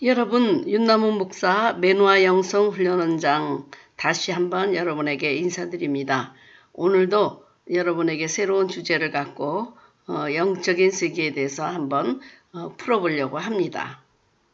여러분, 윤남은 목사 매누아 영성 훈련원장 다시 한번 여러분에게 인사드립니다. 오늘도 여러분에게 새로운 주제를 갖고 영적인 세계에 대해서 한번 풀어보려고 합니다.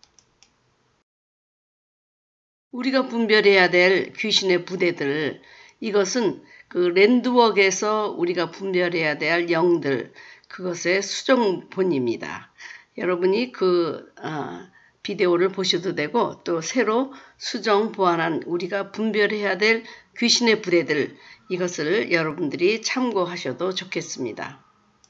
우리가 분별해야 될 귀신의 부대들, 이것은 그 랜드웍에서 우리가 분별해야 될 영들, 그것의 수정본입니다. 여러분이 비디오를 보셔도 되고 또 새로 수정 보완한 우리가 분별해야 될 귀신의 부대들, 이것을 여러분들이 참고하셔도 좋겠습니다.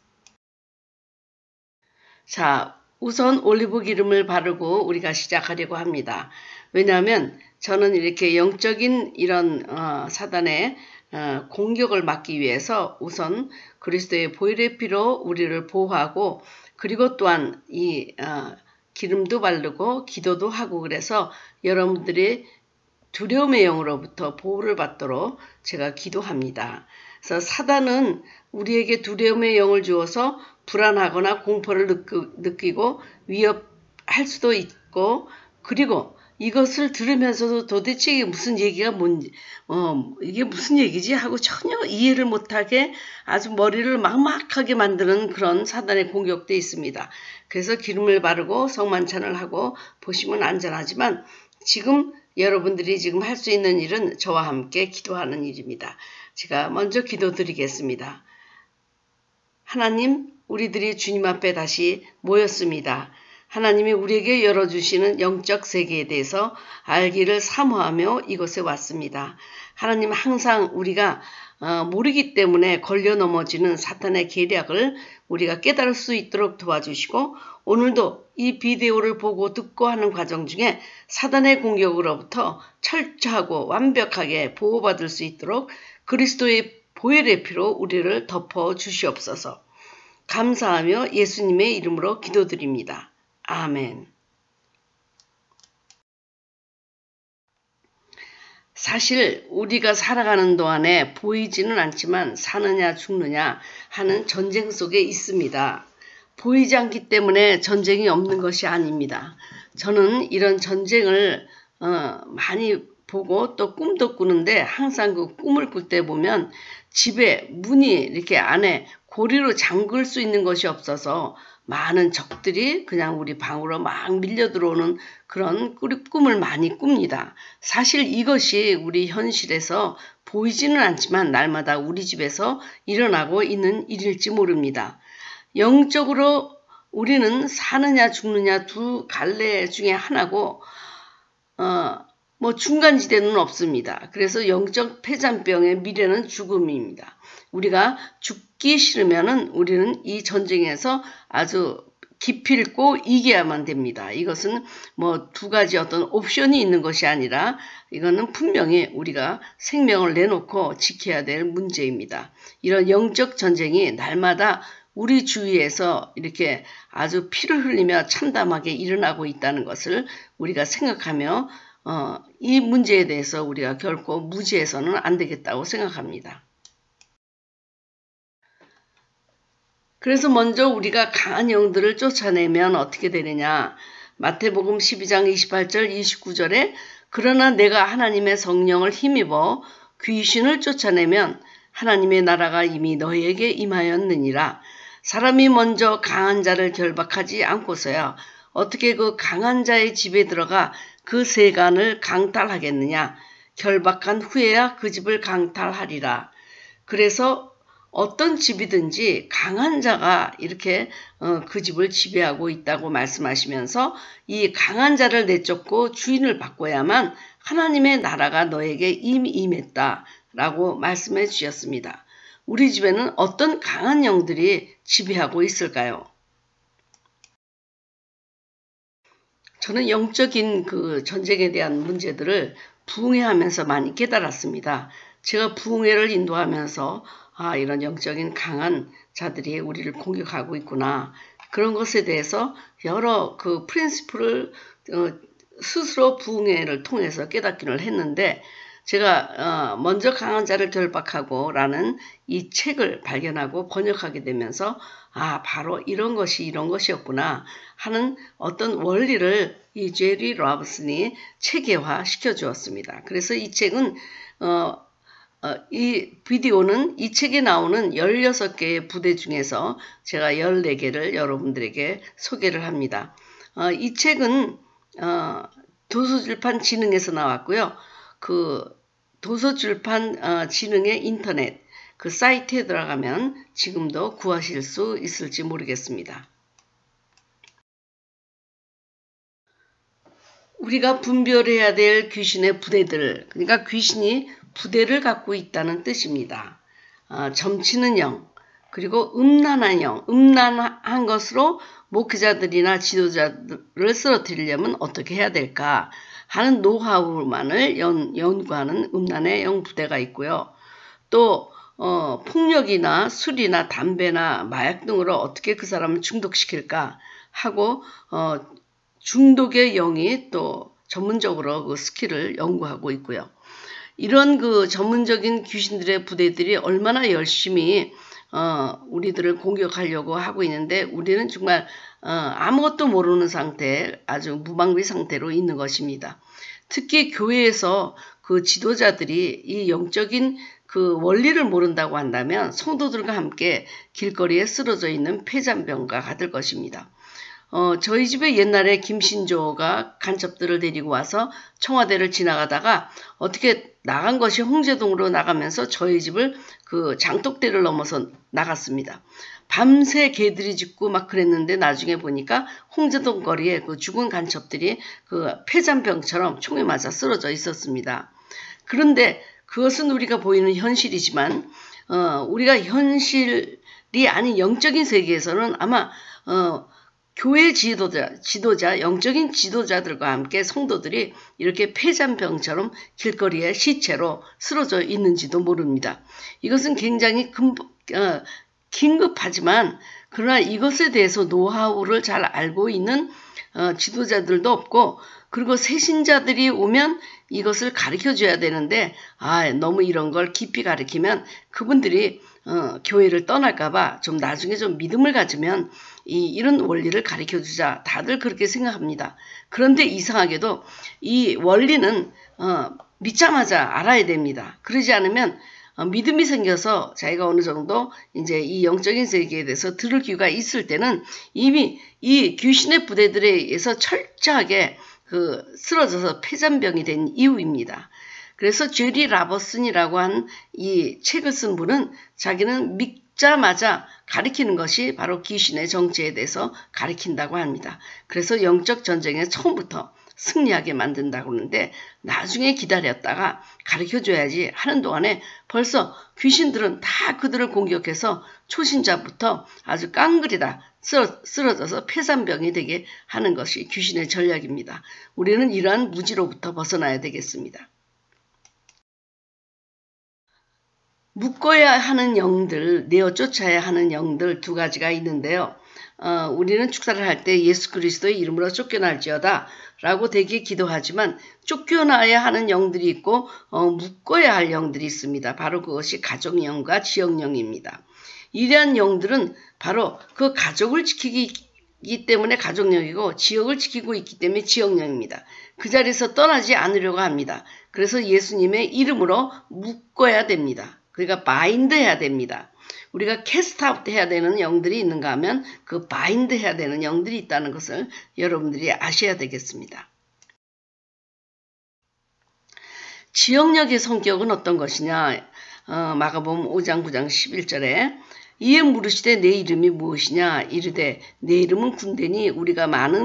자, 우선 올리브 기름을 바르고 우리가 시작하려고 합니다. 왜냐하면 저는 이렇게 영적인 이런 사단의 공격을 막기 위해서 우선 그리스도의 보혈의 피로 우리를 보호하고, 그리고 또한 이 기름도 바르고 기도도 하고, 그래서 여러분들이 두려움의 영으로부터 보호를 받도록 제가 기도합니다. 그래서 사단은 우리에게 두려움의 영을 주어서 불안하거나 공포를 느끼고 위협할 수도 있고, 그리고 이것을 들으면서도 도대체 이게 무슨 얘기가 뭔지, 이게 무슨 얘기지 하고 전혀 이해를 못하게 아주 머리를 막막하게 만드는 그런 사단의 공격도 있습니다. 그래서 기름을 바르고 성만찬을 하고 보시면 안전하지만, 지금 여러분들이 지금 할 수 있는 일은 저와 함께 기도하는 일입니다. 제가 먼저 기도드리겠습니다. 하나님, 우리들이 주님 앞에 다시 모였습니다. 하나님이 우리에게 열어주시는 영적 세계에 대해서 알기를 사모하며 이곳에 왔습니다. 하나님, 항상 우리가 모르기 때문에 걸려 넘어지는 사탄의 계략을 우리가 깨달을 수 있도록 도와주시고, 오늘도 이 비디오를 보고 듣고 하는 과정 중에 사단의 공격으로부터 철저하고 완벽하게 보호받을 수 있도록 그리스도의 보혈의 피로 우리를 덮어 주시옵소서. 감사하며 예수님의 이름으로 기도드립니다. 아멘. 사실 우리가 살아가는 동안에 보이지는 않지만 사느냐 죽느냐 하는 전쟁 속에 있습니다. 보이지 않기 때문에 전쟁이 없는 것이 아닙니다. 저는 이런 전쟁을 많이 보고 또 꿈도 꾸는데, 항상 그 꿈을 꿀 때 보면 집에 문이 이렇게 안에 고리로 잠글 수 있는 것이 없어서 많은 적들이 그냥 우리 방으로 막 밀려 들어오는 그런 꿈을 많이 꿉니다. 사실 이것이 우리 현실에서 보이지는 않지만 날마다 우리 집에서 일어나고 있는 일일지 모릅니다. 영적으로 우리는 사느냐 죽느냐 두 갈래 중에 하나고 중간지대는 없습니다. 그래서 영적 폐잔병의 미래는 죽음입니다. 우리가 죽기 싫으면은 우리는 이 전쟁에서 아주 기필코 이겨야만 됩니다. 이것은 두 가지 어떤 옵션이 있는 것이 아니라 이거는 분명히 우리가 생명을 내놓고 지켜야 될 문제입니다. 이런 영적 전쟁이 날마다 우리 주위에서 이렇게 아주 피를 흘리며 참담하게 일어나고 있다는 것을 우리가 생각하며 이 문제에 대해서 우리가 결코 무지해서는 안 되겠다고 생각합니다. 그래서 먼저 우리가 강한 영들을 쫓아내면 어떻게 되느냐. 마태복음 12장 28절 29절에 그러나 내가 하나님의 성령을 힘입어 귀신을 쫓아내면 하나님의 나라가 이미 너희에게 임하였느니라. 사람이 먼저 강한 자를 결박하지 않고서야 어떻게 그 강한 자의 집에 들어가 그 세간을 강탈하겠느냐. 결박한 후에야 그 집을 강탈하리라. 그래서 어떤 집이든지 강한 자가 이렇게 그 집을 지배하고 있다고 말씀하시면서 이 강한 자를 내쫓고 주인을 바꿔야만 하나님의 나라가 너에게 이미 임했다라고 말씀해 주셨습니다. 우리 집에는 어떤 강한 영들이 지배하고 있을까요? 저는 영적인 그 전쟁에 대한 문제들을 부흥회하면서 많이 깨달았습니다. 제가 부흥회를 인도하면서 이런 영적인 강한 자들이 우리를 공격하고 있구나. 그런 것에 대해서 여러 그 프린시플을 스스로 부흥회를 통해서 깨닫기를 했는데, 제가 먼저 강한 자를 결박하고 라는 이 책을 발견하고 번역하게 되면서 바로 이런 것이었구나 하는 어떤 원리를 이 제리 로버슨이 체계화 시켜주었습니다. 그래서 이 책은 이 비디오는 이 책에 나오는 16개의 부대 중에서 제가 14개를 여러분들에게 소개를 합니다. 이 책은 도서출판 진흥에서 나왔고요. 그 도서출판 진흥의 인터넷 그 사이트에 들어가면 지금도 구하실 수 있을지 모르겠습니다. 우리가 분별해야 될 귀신의 부대들, 그러니까 귀신이 부대를 갖고 있다는 뜻입니다. 점치는 영, 그리고 음란한 영, 음란한 것으로 목회자들이나 지도자들을 쓰러뜨리려면 어떻게 해야 될까 하는 노하우만을 연구하는 음란의 영 부대가 있고요. 또 폭력이나 술이나 담배나 마약 등으로 어떻게 그 사람을 중독시킬까 하고 중독의 영이 또 전문적으로 그 스킬을 연구하고 있고요. 이런 그 전문적인 귀신들의 부대들이 얼마나 열심히 우리들을 공격하려고 하고 있는데 우리는 정말 아무것도 모르는 상태, 아주 무방비 상태로 있는 것입니다. 특히 교회에서 그 지도자들이 이 영적인 그 원리를 모른다고 한다면 성도들과 함께 길거리에 쓰러져 있는 폐잔병과 같을 것입니다. 저희 집에 옛날에 김신조가 간첩들을 데리고 와서 청와대를 지나가다가 어떻게 나간 것이 홍제동으로 나가면서 저희 집을 그 장독대를 넘어서 나갔습니다. 밤새 개들이 짖고 막 그랬는데 나중에 보니까 홍제동 거리에 그 죽은 간첩들이 그 폐잔병처럼 총에 맞아 쓰러져 있었습니다. 그런데 그것은 우리가 보이는 현실이지만 우리가 현실이 아닌 영적인 세계에서는 아마 교회 지도자, 영적인 지도자들과 함께 성도들이 이렇게 폐잔병처럼 길거리에 시체로 쓰러져 있는지도 모릅니다. 이것은 굉장히 긴급하지만 그러나 이것에 대해서 노하우를 잘 알고 있는 지도자들도 없고 그리고 새신자들이 오면 이것을 가르쳐줘야 되는데 너무 이런 걸 깊이 가르치면 그분들이 교회를 떠날까봐 좀 나중에 좀 믿음을 가지면 이런 원리를 가르쳐주자 다들 그렇게 생각합니다. 그런데 이상하게도 이 원리는 믿자마자 알아야 됩니다. 그러지 않으면 믿음이 생겨서 자기가 어느 정도 이제 이 영적인 세계에 대해서 들을 기회가 있을 때는 이미 이 귀신의 부대들에 의해서 철저하게 쓰러져서 폐잔병이 된 이유입니다. 그래서 제리 라버슨이라고 한 이 책을 쓴 분은 자기는 믿자마자 가리키는 것이 바로 귀신의 정체에 대해서 가리킨다고 합니다. 그래서 영적 전쟁에 처음부터 승리하게 만든다고 하는데 나중에 기다렸다가 가르쳐줘야지 하는 동안에 벌써 귀신들은 다 그들을 공격해서 초신자부터 아주 깡그리다 쓰러져서 폐산병이 되게 하는 것이 귀신의 전략입니다. 우리는 이러한 무지로부터 벗어나야 되겠습니다. 묶어야 하는 영들, 내어 쫓아야 하는 영들 두 가지가 있는데요. 우리는 축사를 할 때 예수 그리스도의 이름으로 쫓겨날지어다 라고 되게 기도하지만 쫓겨나야 하는 영들이 있고 묶어야 할 영들이 있습니다. 바로 그것이 가족영과 지역영입니다. 이러한 영들은 바로 그 가족을 지키기 때문에 가족영이고 지역을 지키고 있기 때문에 지역영입니다. 그 자리에서 떠나지 않으려고 합니다. 그래서 예수님의 이름으로 묶어야 됩니다. 그러니까 바인드 해야 됩니다. 우리가 캐스트아웃 해야 되는 영들이 있는가 하면 그 바인드 해야 되는 영들이 있다는 것을 여러분들이 아셔야 되겠습니다. 지역력의 성격은 어떤 것이냐? 마가복음 5장 9장 11절에 이에 물으시되 내 이름이 무엇이냐? 이르되 내 이름은 군대니 우리가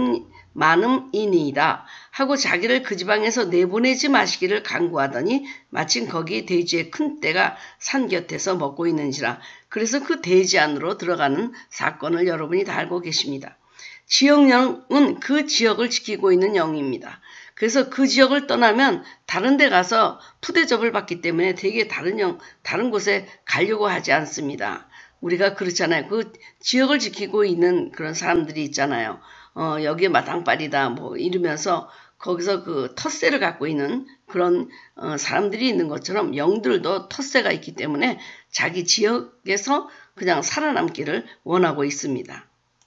많음이니이다 하고 자기를 그 지방에서 내보내지 마시기를 간구하더니 마침 거기 돼지의 큰 떼가 산 곁에서 먹고 있는지라. 그래서 그 돼지 안으로 들어가는 사건을 여러분이 다 알고 계십니다. 지역령은 그 지역을 지키고 있는 영입니다. 그래서 그 지역을 떠나면 다른 데 가서 푸대접을 받기 때문에 되게 다른 곳에 가려고 하지 않습니다. 우리가 그렇잖아요. 그 지역을 지키고 있는 그런 사람들이 있잖아요. 여기에 마당발이다 뭐 이러면서 거기서 그 텃세를 갖고 있는 그런 사람들이 있는 것처럼 영들도 텃세가 있기 때문에 자기 지역에서 그냥 살아남기를 원하고 있습니다.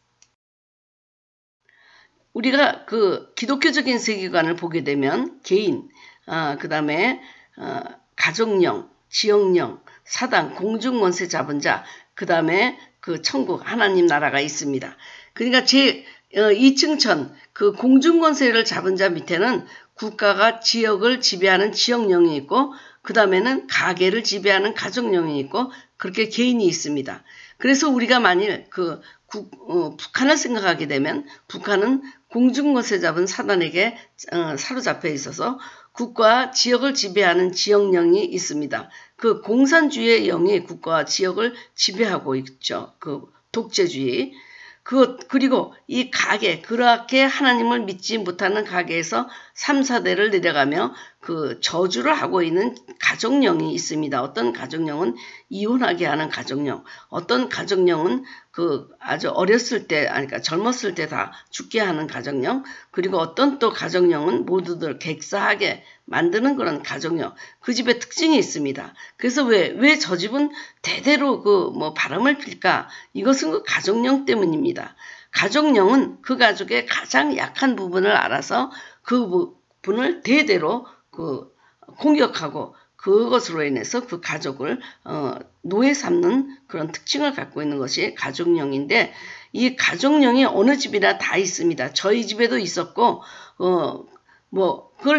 우리가 그 기독교적인 세계관을 보게 되면 개인, 그 다음에 가족령, 지역령, 사단, 공중권세 잡은 자, 그 다음에 그 천국, 하나님 나라가 있습니다. 그러니까 제 2층천 그 공중권세를 잡은 자 밑에는 국가가 지역을 지배하는 지역령이 있고 그 다음에는 가계를 지배하는 가족령이 있고 그렇게 개인이 있습니다. 그래서 우리가 만일 그 북한을 생각하게 되면 북한은 공중권세 잡은 사단에게 사로잡혀 있어서 국가와 지역을 지배하는 지역령이 있습니다. 그 공산주의의 영이 국가와 지역을 지배하고 있죠. 그 독재주의. 그리고 이 가계, 그렇게 하나님을 믿지 못하는 가계에서 3, 4대를 내려가며 그 저주를 하고 있는 가족령이 있습니다. 어떤 가족령은 이혼하게 하는 가족령, 어떤 가족령은 그 아주 어렸을 때, 그러니까 젊었을 때 다 죽게 하는 가족령, 그리고 어떤 또 가족령은 모두들 객사하게 만드는 그런 가족령, 그 집의 특징이 있습니다. 그래서 왜 저 집은 대대로 그 뭐 바람을 필까? 이것은 그 가족령 때문입니다. 가족령은 그 가족의 가장 약한 부분을 알아서 그 부분을 대대로 그 공격하고 그것으로 인해서 그 가족을 노예 삼는 그런 특징을 갖고 있는 것이 가족령인데 이 가족령이 어느 집이나 다 있습니다. 저희 집에도 있었고 뭐 그걸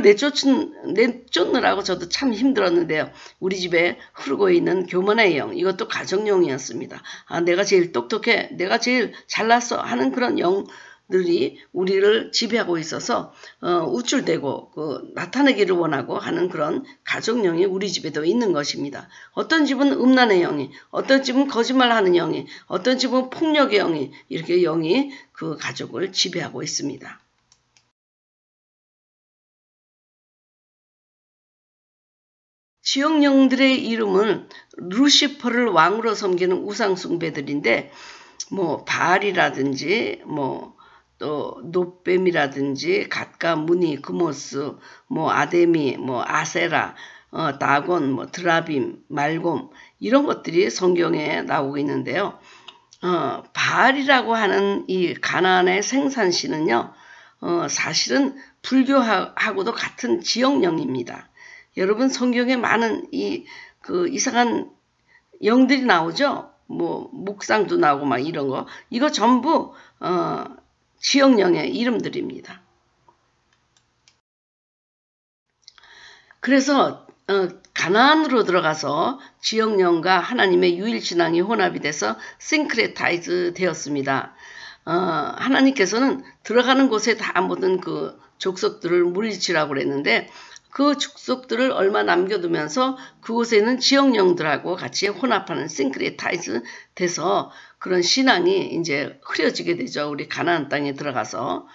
내쫓느라고 저도 참 힘들었는데요. 우리 집에 흐르고 있는 교만의 영, 이것도 가족령이었습니다. 내가 제일 똑똑해, 내가 제일 잘났어 하는 그런 영들이 우리를 지배하고 있어서 우쭐대고 나타내기를 원하고 하는 그런 가족령이 우리 집에도 있는 것입니다. 어떤 집은 음란의 영이, 어떤 집은 거짓말하는 영이, 어떤 집은 폭력의 영이, 이렇게 영이 그 가족을 지배하고 있습니다. 지역령들의 이름은 루시퍼를 왕으로 섬기는 우상숭배들인데 뭐 바알이라든지 뭐 또 노뱀이라든지 갓가, 무니, 그모스, 뭐 아데미, 뭐 아세라, 다곤, 뭐 드라빔, 말곰 이런 것들이 성경에 나오고 있는데요. 바알이라고 하는 이 가나안의 생산시는요. 사실은 불교하고도 같은 지역령입니다. 여러분 성경에 많은 그 이상한 영들이 나오죠. 뭐 묵상도 나오고 막 이런 거. 이거 전부 지역령의 이름들입니다. 그래서 가나안으로 들어가서 지역령과 하나님의 유일신앙이 혼합이 돼서 싱크레타이즈 되었습니다. 하나님께서는 들어가는 곳에 다 모든 그 족속들을 물리치라고 그랬는데 그 족속들을 얼마 남겨두면서 그곳에는 지역령들하고 같이 혼합하는 싱크레타이즈 돼서 그런 신앙이 이제 흐려지게 되죠. 우리 가나안 땅에 들어가서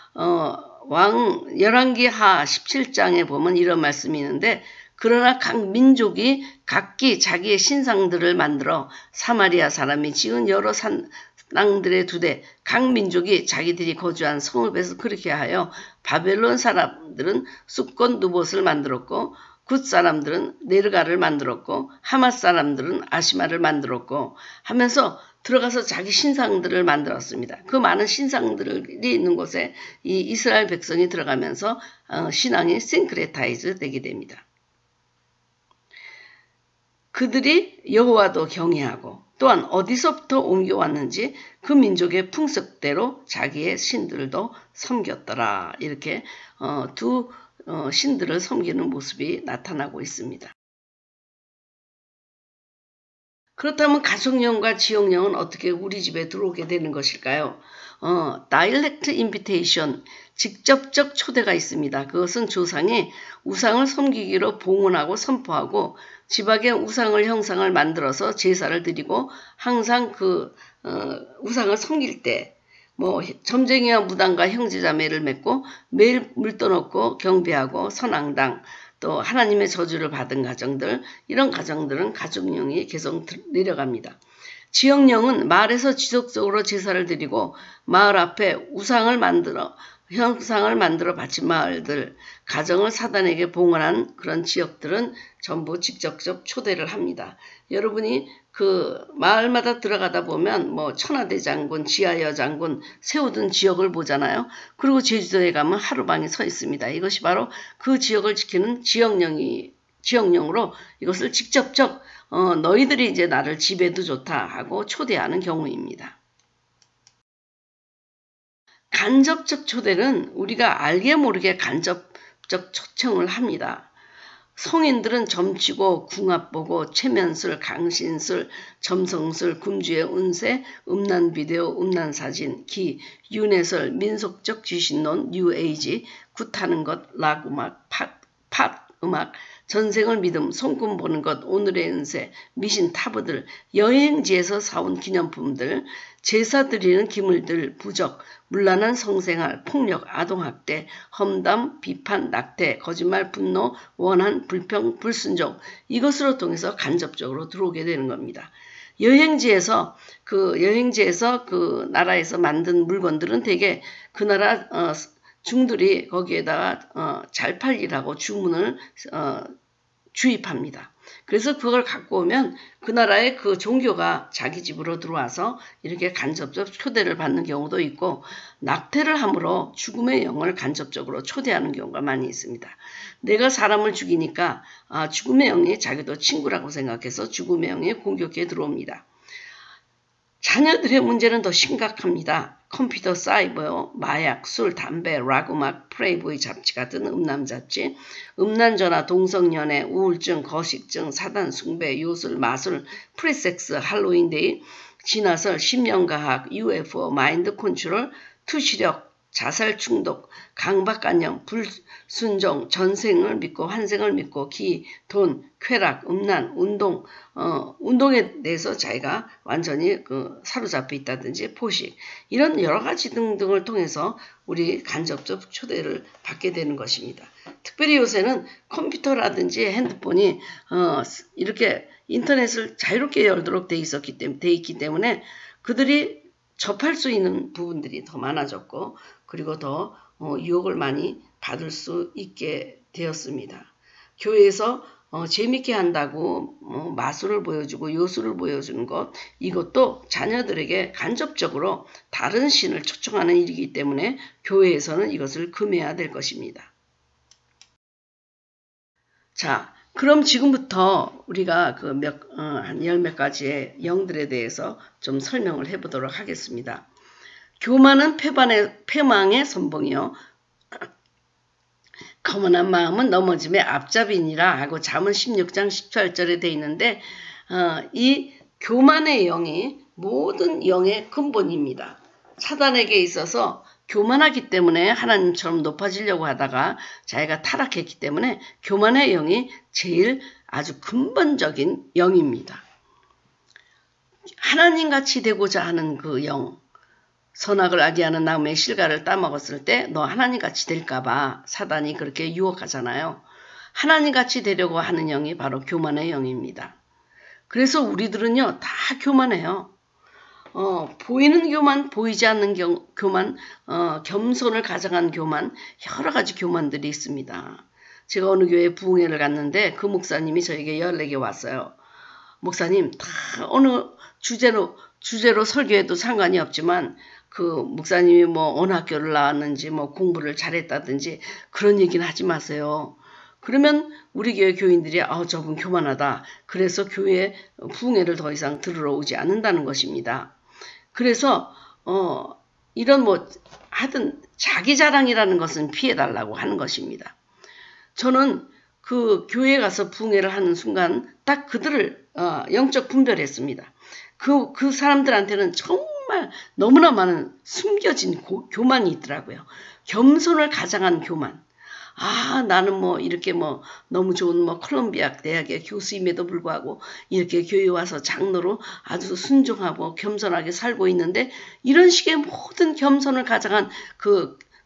열왕기하 17장에 보면 이런 말씀이 있는데 그러나 각 민족이 각기 자기의 신상들을 만들어 사마리아 사람이 지은 여러 땅들에 두되 각 민족이 자기들이 거주한 성읍에서 그렇게 하여 바벨론 사람들은 숫곳 누봇을 만들었고 굿 사람들은 네르가를 만들었고 하맛 사람들은 아시마를 만들었고 하면서 들어가서 자기 신상들을 만들었습니다. 그 많은 신상들이 있는 곳에 이 이스라엘 백성이 들어가면서 신앙이 싱크레타이즈 되게 됩니다. 그들이 여호와도 경외하고 또한 어디서부터 옮겨왔는지 그 민족의 풍습대로 자기의 신들도 섬겼더라. 이렇게 두 신들을 섬기는 모습이 나타나고 있습니다. 그렇다면 가족령과 지역령은 어떻게 우리 집에 들어오게 되는 것일까요? 다이렉트 인비테이션, 직접적 초대가 있습니다. 그것은 조상이 우상을 섬기기로 봉헌하고 선포하고 지박의 우상을 형상을 만들어서 제사를 드리고 항상 그 우상을 섬길 때 뭐 점쟁이와 무당과 형제자매를 맺고 매일 물 떠놓고 경배하고 선앙당 또 하나님의 저주를 받은 가정들, 이런 가정들은 가족령이 계속 내려갑니다. 지역령은 마을에서 지속적으로 제사를 드리고 마을 앞에 우상을 만들어 형상을 만들어 바친 마을들, 가정을 사단에게 봉헌한 그런 지역들은 전부 직접적 초대를 합니다. 여러분이 그 마을마다 들어가다 보면 뭐 천하대장군, 지하여장군 세우던 지역을 보잖아요. 그리고 제주도에 가면 하루방이 서 있습니다. 이것이 바로 그 지역을 지키는 지역령으로 이것을 직접적 너희들이 이제 나를 지배도 좋다 하고 초대하는 경우입니다. 간접적 초대는 우리가 알게 모르게 간접적 초청을 합니다. 성인들은 점치고 궁합보고 최면술, 강신술, 점성술, 금주의 운세, 음란비디오, 음란사진, 기, 윤회설, 민속적 귀신론, 뉴에이지, 굿하는 것, 락음악, 팟 음악, 전생을 믿음, 손금 보는 것, 오늘의 운세, 미신 타부들, 여행지에서 사온 기념품들, 제사 드리는 기물들, 부적, 문란한 성생활, 폭력, 아동학대, 험담, 비판, 낙태, 거짓말, 분노, 원한, 불평, 불순종 이것으로 통해서 간접적으로 들어오게 되는 겁니다. 여행지에서 그 나라에서 만든 물건들은 되게 그 나라 중들이 거기에다가 잘 팔리라고 주문을 주입합니다. 그래서 그걸 갖고 오면 그 나라의 그 종교가 자기 집으로 들어와서 이렇게 간접적 초대를 받는 경우도 있고, 낙태를 함으로 죽음의 영을 간접적으로 초대하는 경우가 많이 있습니다. 내가 사람을 죽이니까 죽음의 영이 자기도 친구라고 생각해서 죽음의 영이 공격해 들어옵니다. 자녀들의 문제는 더 심각합니다. 컴퓨터, 사이버, 마약, 술, 담배, 락음악, 프레이보이 잡지 같은 음란 잡지, 음란전화, 동성연애, 우울증, 거식증, 사단 숭배, 요술, 마술, 프리섹스, 할로윈데이, 진화설, 심령과학, UFO, 마인드 컨트롤, 투시력, 자살 충동, 강박관념, 불순종, 전생을 믿고 환생을 믿고 기, 돈, 쾌락, 음란, 운동, 운동에 대해서 자기가 완전히 사로잡혀 있다든지 포식, 이런 여러 가지 등등을 통해서 우리 간접적 초대를 받게 되는 것입니다. 특별히 요새는 컴퓨터라든지 핸드폰이 이렇게 인터넷을 자유롭게 열도록 돼 있기 때문에 그들이 접할 수 있는 부분들이 더 많아졌고, 그리고 더 유혹을 많이 받을 수 있게 되었습니다. 교회에서 재밌게 한다고 마술을 보여주고 요술을 보여주는 것, 이것도 자녀들에게 간접적으로 다른 신을 초청하는 일이기 때문에 교회에서는 이것을 금해야 될 것입니다. 자, 그럼 지금부터 우리가 한 열 몇 가지의 영들에 대해서 좀 설명을 해보도록 하겠습니다. 교만은 패망의 선봉이요, 거만한 마음은 넘어짐의 앞잡이니라 하고 잠언 16장 18절에 되어 있는데, 이 교만의 영이 모든 영의 근본입니다. 사단에게 있어서 교만하기 때문에 하나님처럼 높아지려고 하다가 자기가 타락했기 때문에 교만의 영이 제일 아주 근본적인 영입니다. 하나님같이 되고자 하는 그 영, 선악을 알게하는 나무의 실과를 따먹었을 때 너 하나님같이 될까봐 사단이 그렇게 유혹하잖아요. 하나님같이 되려고 하는 영이 바로 교만의 영입니다. 그래서 우리들은요 다 교만해요. 보이는 교만, 보이지 않는 교만, 겸손을 가정한 교만, 여러 가지 교만들이 있습니다. 제가 어느 교회에 부흥회를 갔는데 그 목사님이 저에게 연락이 왔어요. 목사님, 다 어느 주제로 설교해도 상관이 없지만 그 목사님이 뭐 어느 학교를 나왔는지 뭐 공부를 잘했다든지 그런 얘기는 하지 마세요. 그러면 우리 교회 교인들이 저분 교만하다. 그래서 교회에 부흥회를 더 이상 들으러 오지 않는다는 것입니다. 그래서 이런 하여튼 자기 자랑이라는 것은 피해달라고 하는 것입니다. 저는 그 교회에 가서 부흥회를 하는 순간 딱 그들을 영적 분별했습니다. 그 사람들한테는 정말 너무나 많은 숨겨진 교만이 있더라고요. 겸손을 가장한 교만. 나는 이렇게 너무 좋은 콜롬비아 대학의 교수임에도 불구하고 이렇게 교회 와서 장로로 아주 순종하고 겸손하게 살고 있는데, 이런 식의 모든 겸손을 가장한 그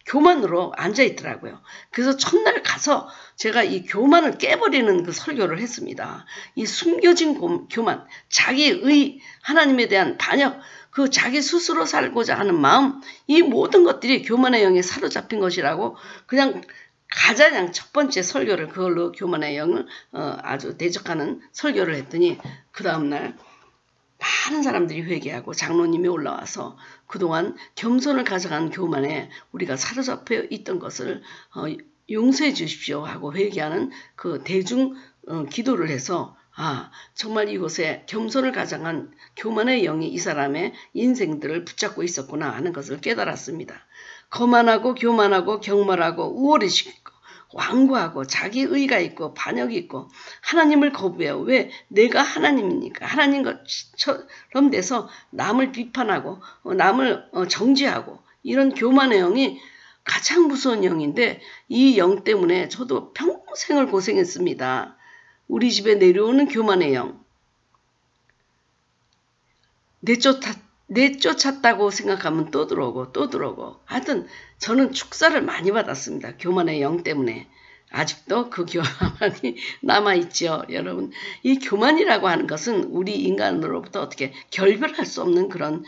교만으로 앉아있더라고요. 그래서 첫날 가서 제가 이 교만을 깨버리는 그 설교를 했습니다. 이 숨겨진 교만, 자기의 하나님에 대한 반역, 그 자기 스스로 살고자 하는 마음, 이 모든 것들이 교만의 영에 사로잡힌 것이라고 그냥 가장 첫 번째 설교를 그걸로 교만의 영을 아주 대적하는 설교를 했더니 그 다음날 많은 사람들이 회개하고 장로님이 올라와서 그동안 겸손을 가져간 교만에 우리가 사로잡혀 있던 것을 용서해 주십시오 하고 회개하는 그 대중 기도를 해서 정말 이곳에 겸손을 가져간 교만의 영이 이 사람의 인생들을 붙잡고 있었구나 하는 것을 깨달았습니다. 거만하고 교만하고 경멸하고 우월의식 완고하고 자기의가 있고 반역이 있고 하나님을 거부해요. 왜? 내가 하나님이니까. 하나님 것처럼 돼서 남을 비판하고 남을 정죄하고 이런 교만의 영이 가장 무서운 영인데 이 영 때문에 저도 평생을 고생했습니다. 우리 집에 내려오는 교만의 영. 내쫓았다고 생각하면 또 들어오고 또 들어오고 하여튼 저는 축사를 많이 받았습니다. 교만의 영 때문에. 아직도 그 교만이 남아있죠. 여러분 이 교만이라고 하는 것은 우리 인간으로부터 어떻게 결별할 수 없는 그런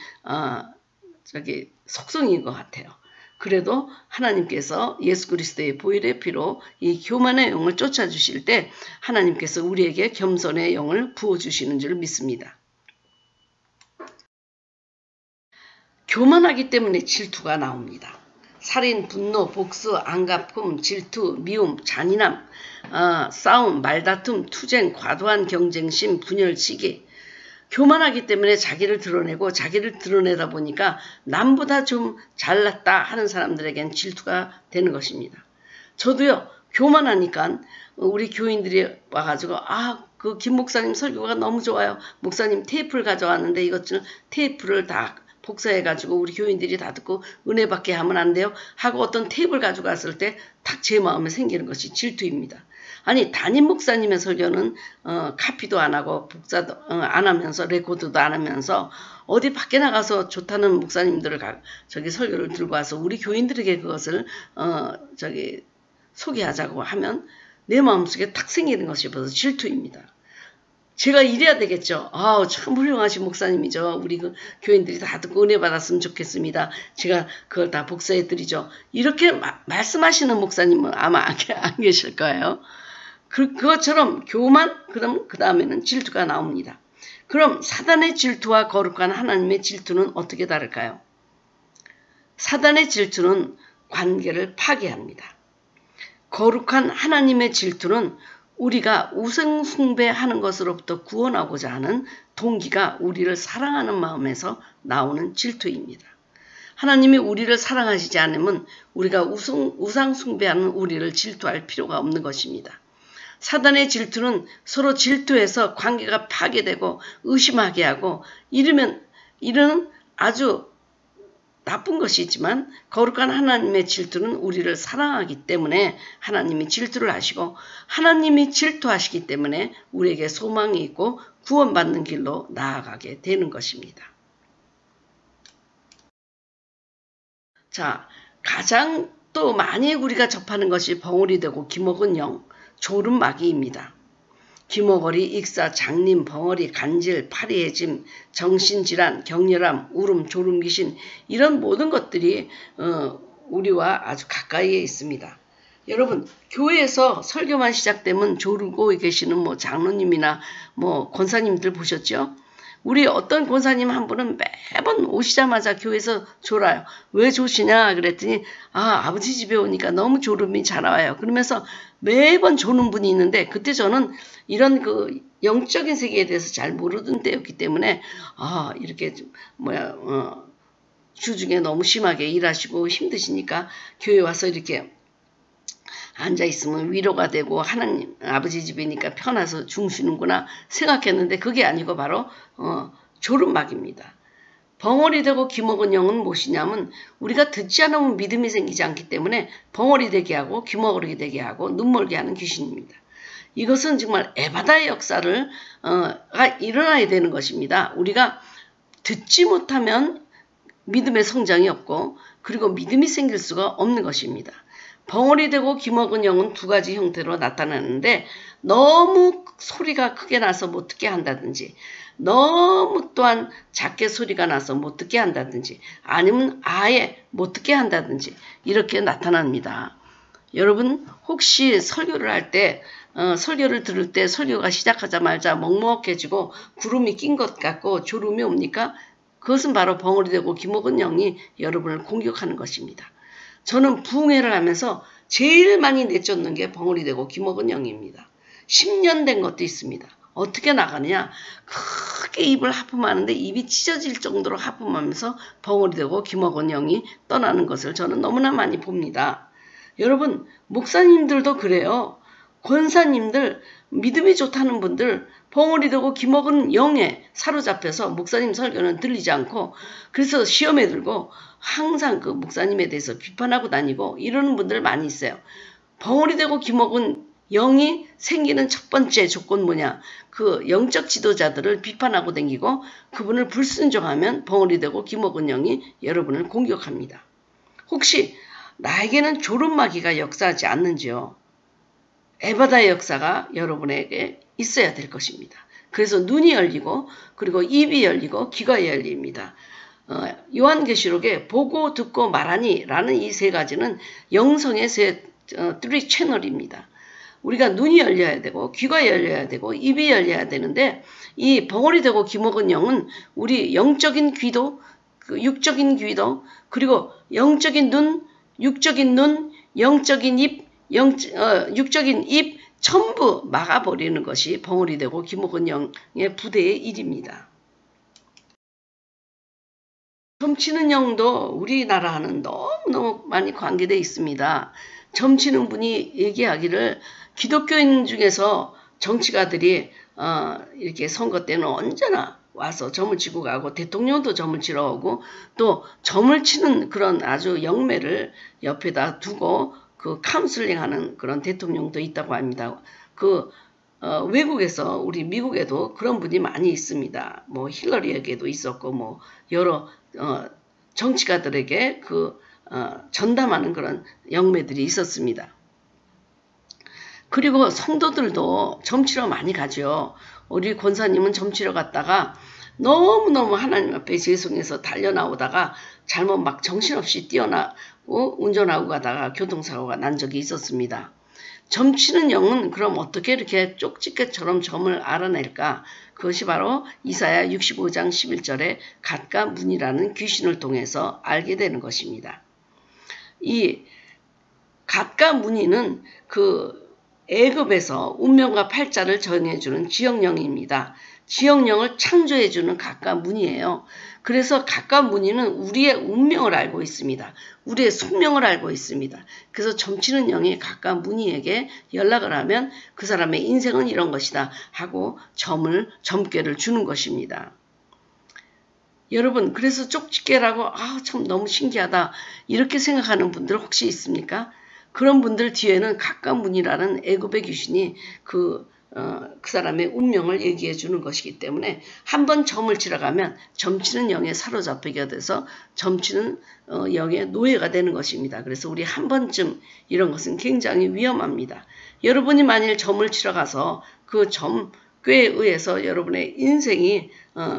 속성인 것 같아요. 그래도 하나님께서 예수 그리스도의 보혈의 피로 이 교만의 영을 쫓아주실 때 하나님께서 우리에게 겸손의 영을 부어주시는 줄 믿습니다. 교만하기 때문에 질투가 나옵니다. 살인, 분노, 복수, 안갚음, 질투, 미움, 잔인함, 싸움, 말다툼, 투쟁, 과도한 경쟁심, 분열, 시기. 교만하기 때문에 자기를 드러내고 자기를 드러내다 보니까 남보다 좀 잘났다 하는 사람들에겐 질투가 되는 것입니다. 저도요. 교만하니까 우리 교인들이 와가지고 그 김 목사님 설교가 너무 좋아요. 목사님 테이프를 가져왔는데 이것 좀 테이프를 다 복사해가지고 우리 교인들이 다 듣고 은혜 받게 하면 안 돼요? 하고 어떤 테이프를 가져갔을 때 딱 제 마음에 생기는 것이 질투입니다. 아니 담임 목사님의 설교는 카피도 안 하고 복사도 안 하면서 레코드도 안 하면서 어디 밖에 나가서 좋다는 목사님들을 설교를 들고 와서 우리 교인들에게 그것을 소개하자고 하면 내 마음속에 탁 생기는 것이 벌써 질투입니다. 제가 이래야 되겠죠. 참 훌륭하신 목사님이죠. 우리 그 교인들이 다 듣고 은혜 받았으면 좋겠습니다. 제가 그걸 다 복사해 드리죠. 이렇게 말씀하시는 목사님은 아마 안 계실 거예요. 그것처럼 교만, 그 다음에는 질투가 나옵니다. 그럼 사단의 질투와 거룩한 하나님의 질투는 어떻게 다를까요? 사단의 질투는 관계를 파괴합니다. 거룩한 하나님의 질투는 우리가 우상 숭배하는 것으로부터 구원하고자 하는 동기가 우리를 사랑하는 마음에서 나오는 질투입니다. 하나님이 우리를 사랑하시지 않으면 우리가 우상 숭배하는 우리를 질투할 필요가 없는 것입니다. 사단의 질투는 서로 질투해서 관계가 파괴되고 의심하게 하고 이러는 아주 나쁜 것이지만 거룩한 하나님의 질투는 우리를 사랑하기 때문에 하나님이 질투를 하시고 하나님이 질투하시기 때문에 우리에게 소망이 있고 구원받는 길로 나아가게 되는 것입니다. 자, 가장 또 많이 우리가 접하는 것이 벙어리 되고 기먹은 영, 졸음마귀입니다. 기머거리, 익사, 장님, 벙어리, 간질, 파리해짐, 정신질환, 격렬함, 울음, 졸음귀신 이런 모든 것들이 우리와 아주 가까이에 있습니다. 여러분 교회에서 설교만 시작되면 조르고 계시는 장로님이나 권사님들 보셨죠? 우리 어떤 권사님 한 분은 매번 오시자마자 교회에서 졸아요. 왜 조시냐 그랬더니 아버지 집에 오니까 너무 졸음이 잘 와요. 그러면서 매번 조는 분이 있는데 그때 저는 이런 그 영적인 세계에 대해서 잘 모르던 때였기 때문에 이렇게 주중에 너무 심하게 일하시고 힘드시니까 교회 와서 이렇게 앉아있으면 위로가 되고 하나님 아버지 집이니까 편해서 주무시는구나 생각했는데 그게 아니고 바로 졸음막입니다. 벙어리 되고 기먹은 영은 무엇이냐면 우리가 듣지 않으면 믿음이 생기지 않기 때문에 벙어리 되게 하고 기먹어리 되게 하고 눈멀게 하는 귀신입니다. 이것은 정말 에바다의 역사를 일어나야 되는 것입니다. 우리가 듣지 못하면 믿음의 성장이 없고 그리고 믿음이 생길 수가 없는 것입니다. 벙어리 되고 기먹은 영은 두 가지 형태로 나타나는데 너무 소리가 크게 나서 못 듣게 한다든지 너무 또한 작게 소리가 나서 못 듣게 한다든지 아니면 아예 못 듣게 한다든지 이렇게 나타납니다. 여러분 혹시 설교를 할 때 설교를 들을 때 설교가 시작하자마자 먹먹해지고 구름이 낀 것 같고 졸음이 옵니까? 그것은 바로 벙어리 되고 기먹은 영이 여러분을 공격하는 것입니다. 저는 부흥회를 하면서 제일 많이 내쫓는 게 벙어리 되고 기먹은 영입니다. 10년 된 것도 있습니다. 어떻게 나가느냐? 크게 입을 하품하는데 입이 찢어질 정도로 하품하면서 벙어리 되고 기먹은 영이 떠나는 것을 저는 너무나 많이 봅니다. 여러분 목사님들도 그래요. 권사님들 믿음이 좋다는 분들 벙어리 되고 기먹은 영에 사로잡혀서 목사님 설교는 들리지 않고 그래서 시험에 들고 항상 그 목사님에 대해서 비판하고 다니고 이러는 분들 많이 있어요. 벙어리 되고 기먹은 영이 생기는 첫 번째 조건 뭐냐? 그 영적 지도자들을 비판하고 다니고 그분을 불순종하면 벙어리 되고 기먹은 영이 여러분을 공격합니다. 혹시 나에게는 졸음마귀가 역사하지 않는지요? 에바다의 역사가 여러분에게 있어야 될 것입니다. 그래서 눈이 열리고 그리고 입이 열리고 귀가 열립니다. 요한계시록에 보고 듣고 말하니 라는 이 세 가지는 영성의 세 채널입니다. 우리가 눈이 열려야 되고 귀가 열려야 되고 입이 열려야 되는데 이 벙어리 되고 기먹은 영은 우리 영적인 귀도 육적인 귀도 그리고 영적인 눈, 육적인 눈, 영적인 입, 육적인 입 전부 막아버리는 것이 벙어리 되고 기먹은 영의 부대의 일입니다. 점치는 영도 우리나라와는 너무너무 많이 관계되어 있습니다. 점치는 분이 얘기하기를 기독교인 중에서 정치가들이 이렇게 선거 때는 언제나 와서 점을 치고 가고 대통령도 점을 치러 오고 또 점을 치는 그런 아주 영매를 옆에다 두고 그 카운슬링하는 그런 대통령도 있다고 합니다. 외국에서 우리 미국에도 그런 분이 많이 있습니다. 뭐 힐러리에게도 있었고 뭐 여러 정치가들에게 전담하는 그런 영매들이 있었습니다. 그리고 성도들도 점치러 많이 가죠. 우리 권사님은 점치러 갔다가 너무너무 하나님 앞에 죄송해서 달려나오다가 잘못 막 정신없이 뛰어나고 운전하고 가다가 교통사고가 난 적이 있었습니다. 점치는 영은 그럼 어떻게 이렇게 쪽집게처럼 점을 알아낼까? 그것이 바로 이사야 65장 11절에 갓과 문이라는 귀신을 통해서 알게 되는 것입니다. 이 갓과 문이는 애굽에서 운명과 팔자를 정해주는 지역령입니다. 지역령을 창조해주는 갓과 문이에요. 그래서 갓과 문이는 우리의 운명을 알고 있습니다. 우리의 숙명을 알고 있습니다. 그래서 점치는 영이 갓과 문이에게 연락을 하면 그 사람의 인생은 이런 것이다 하고 점괘를 주는 것입니다. 여러분 그래서 쪽집게라고 참 너무 신기하다 이렇게 생각하는 분들 혹시 있습니까? 그런 분들 뒤에는 갓과 문이라는 애굽의 귀신이 그 사람의 운명을 얘기해 주는 것이기 때문에 한번 점을 치러 가면 점치는 영에 사로잡히게 돼서 점치는 영의 노예가 되는 것입니다. 그래서 우리 한 번쯤 이런 것은 굉장히 위험합니다. 여러분이 만일 점을 치러 가서 그 점괘에 의해서 여러분의 인생이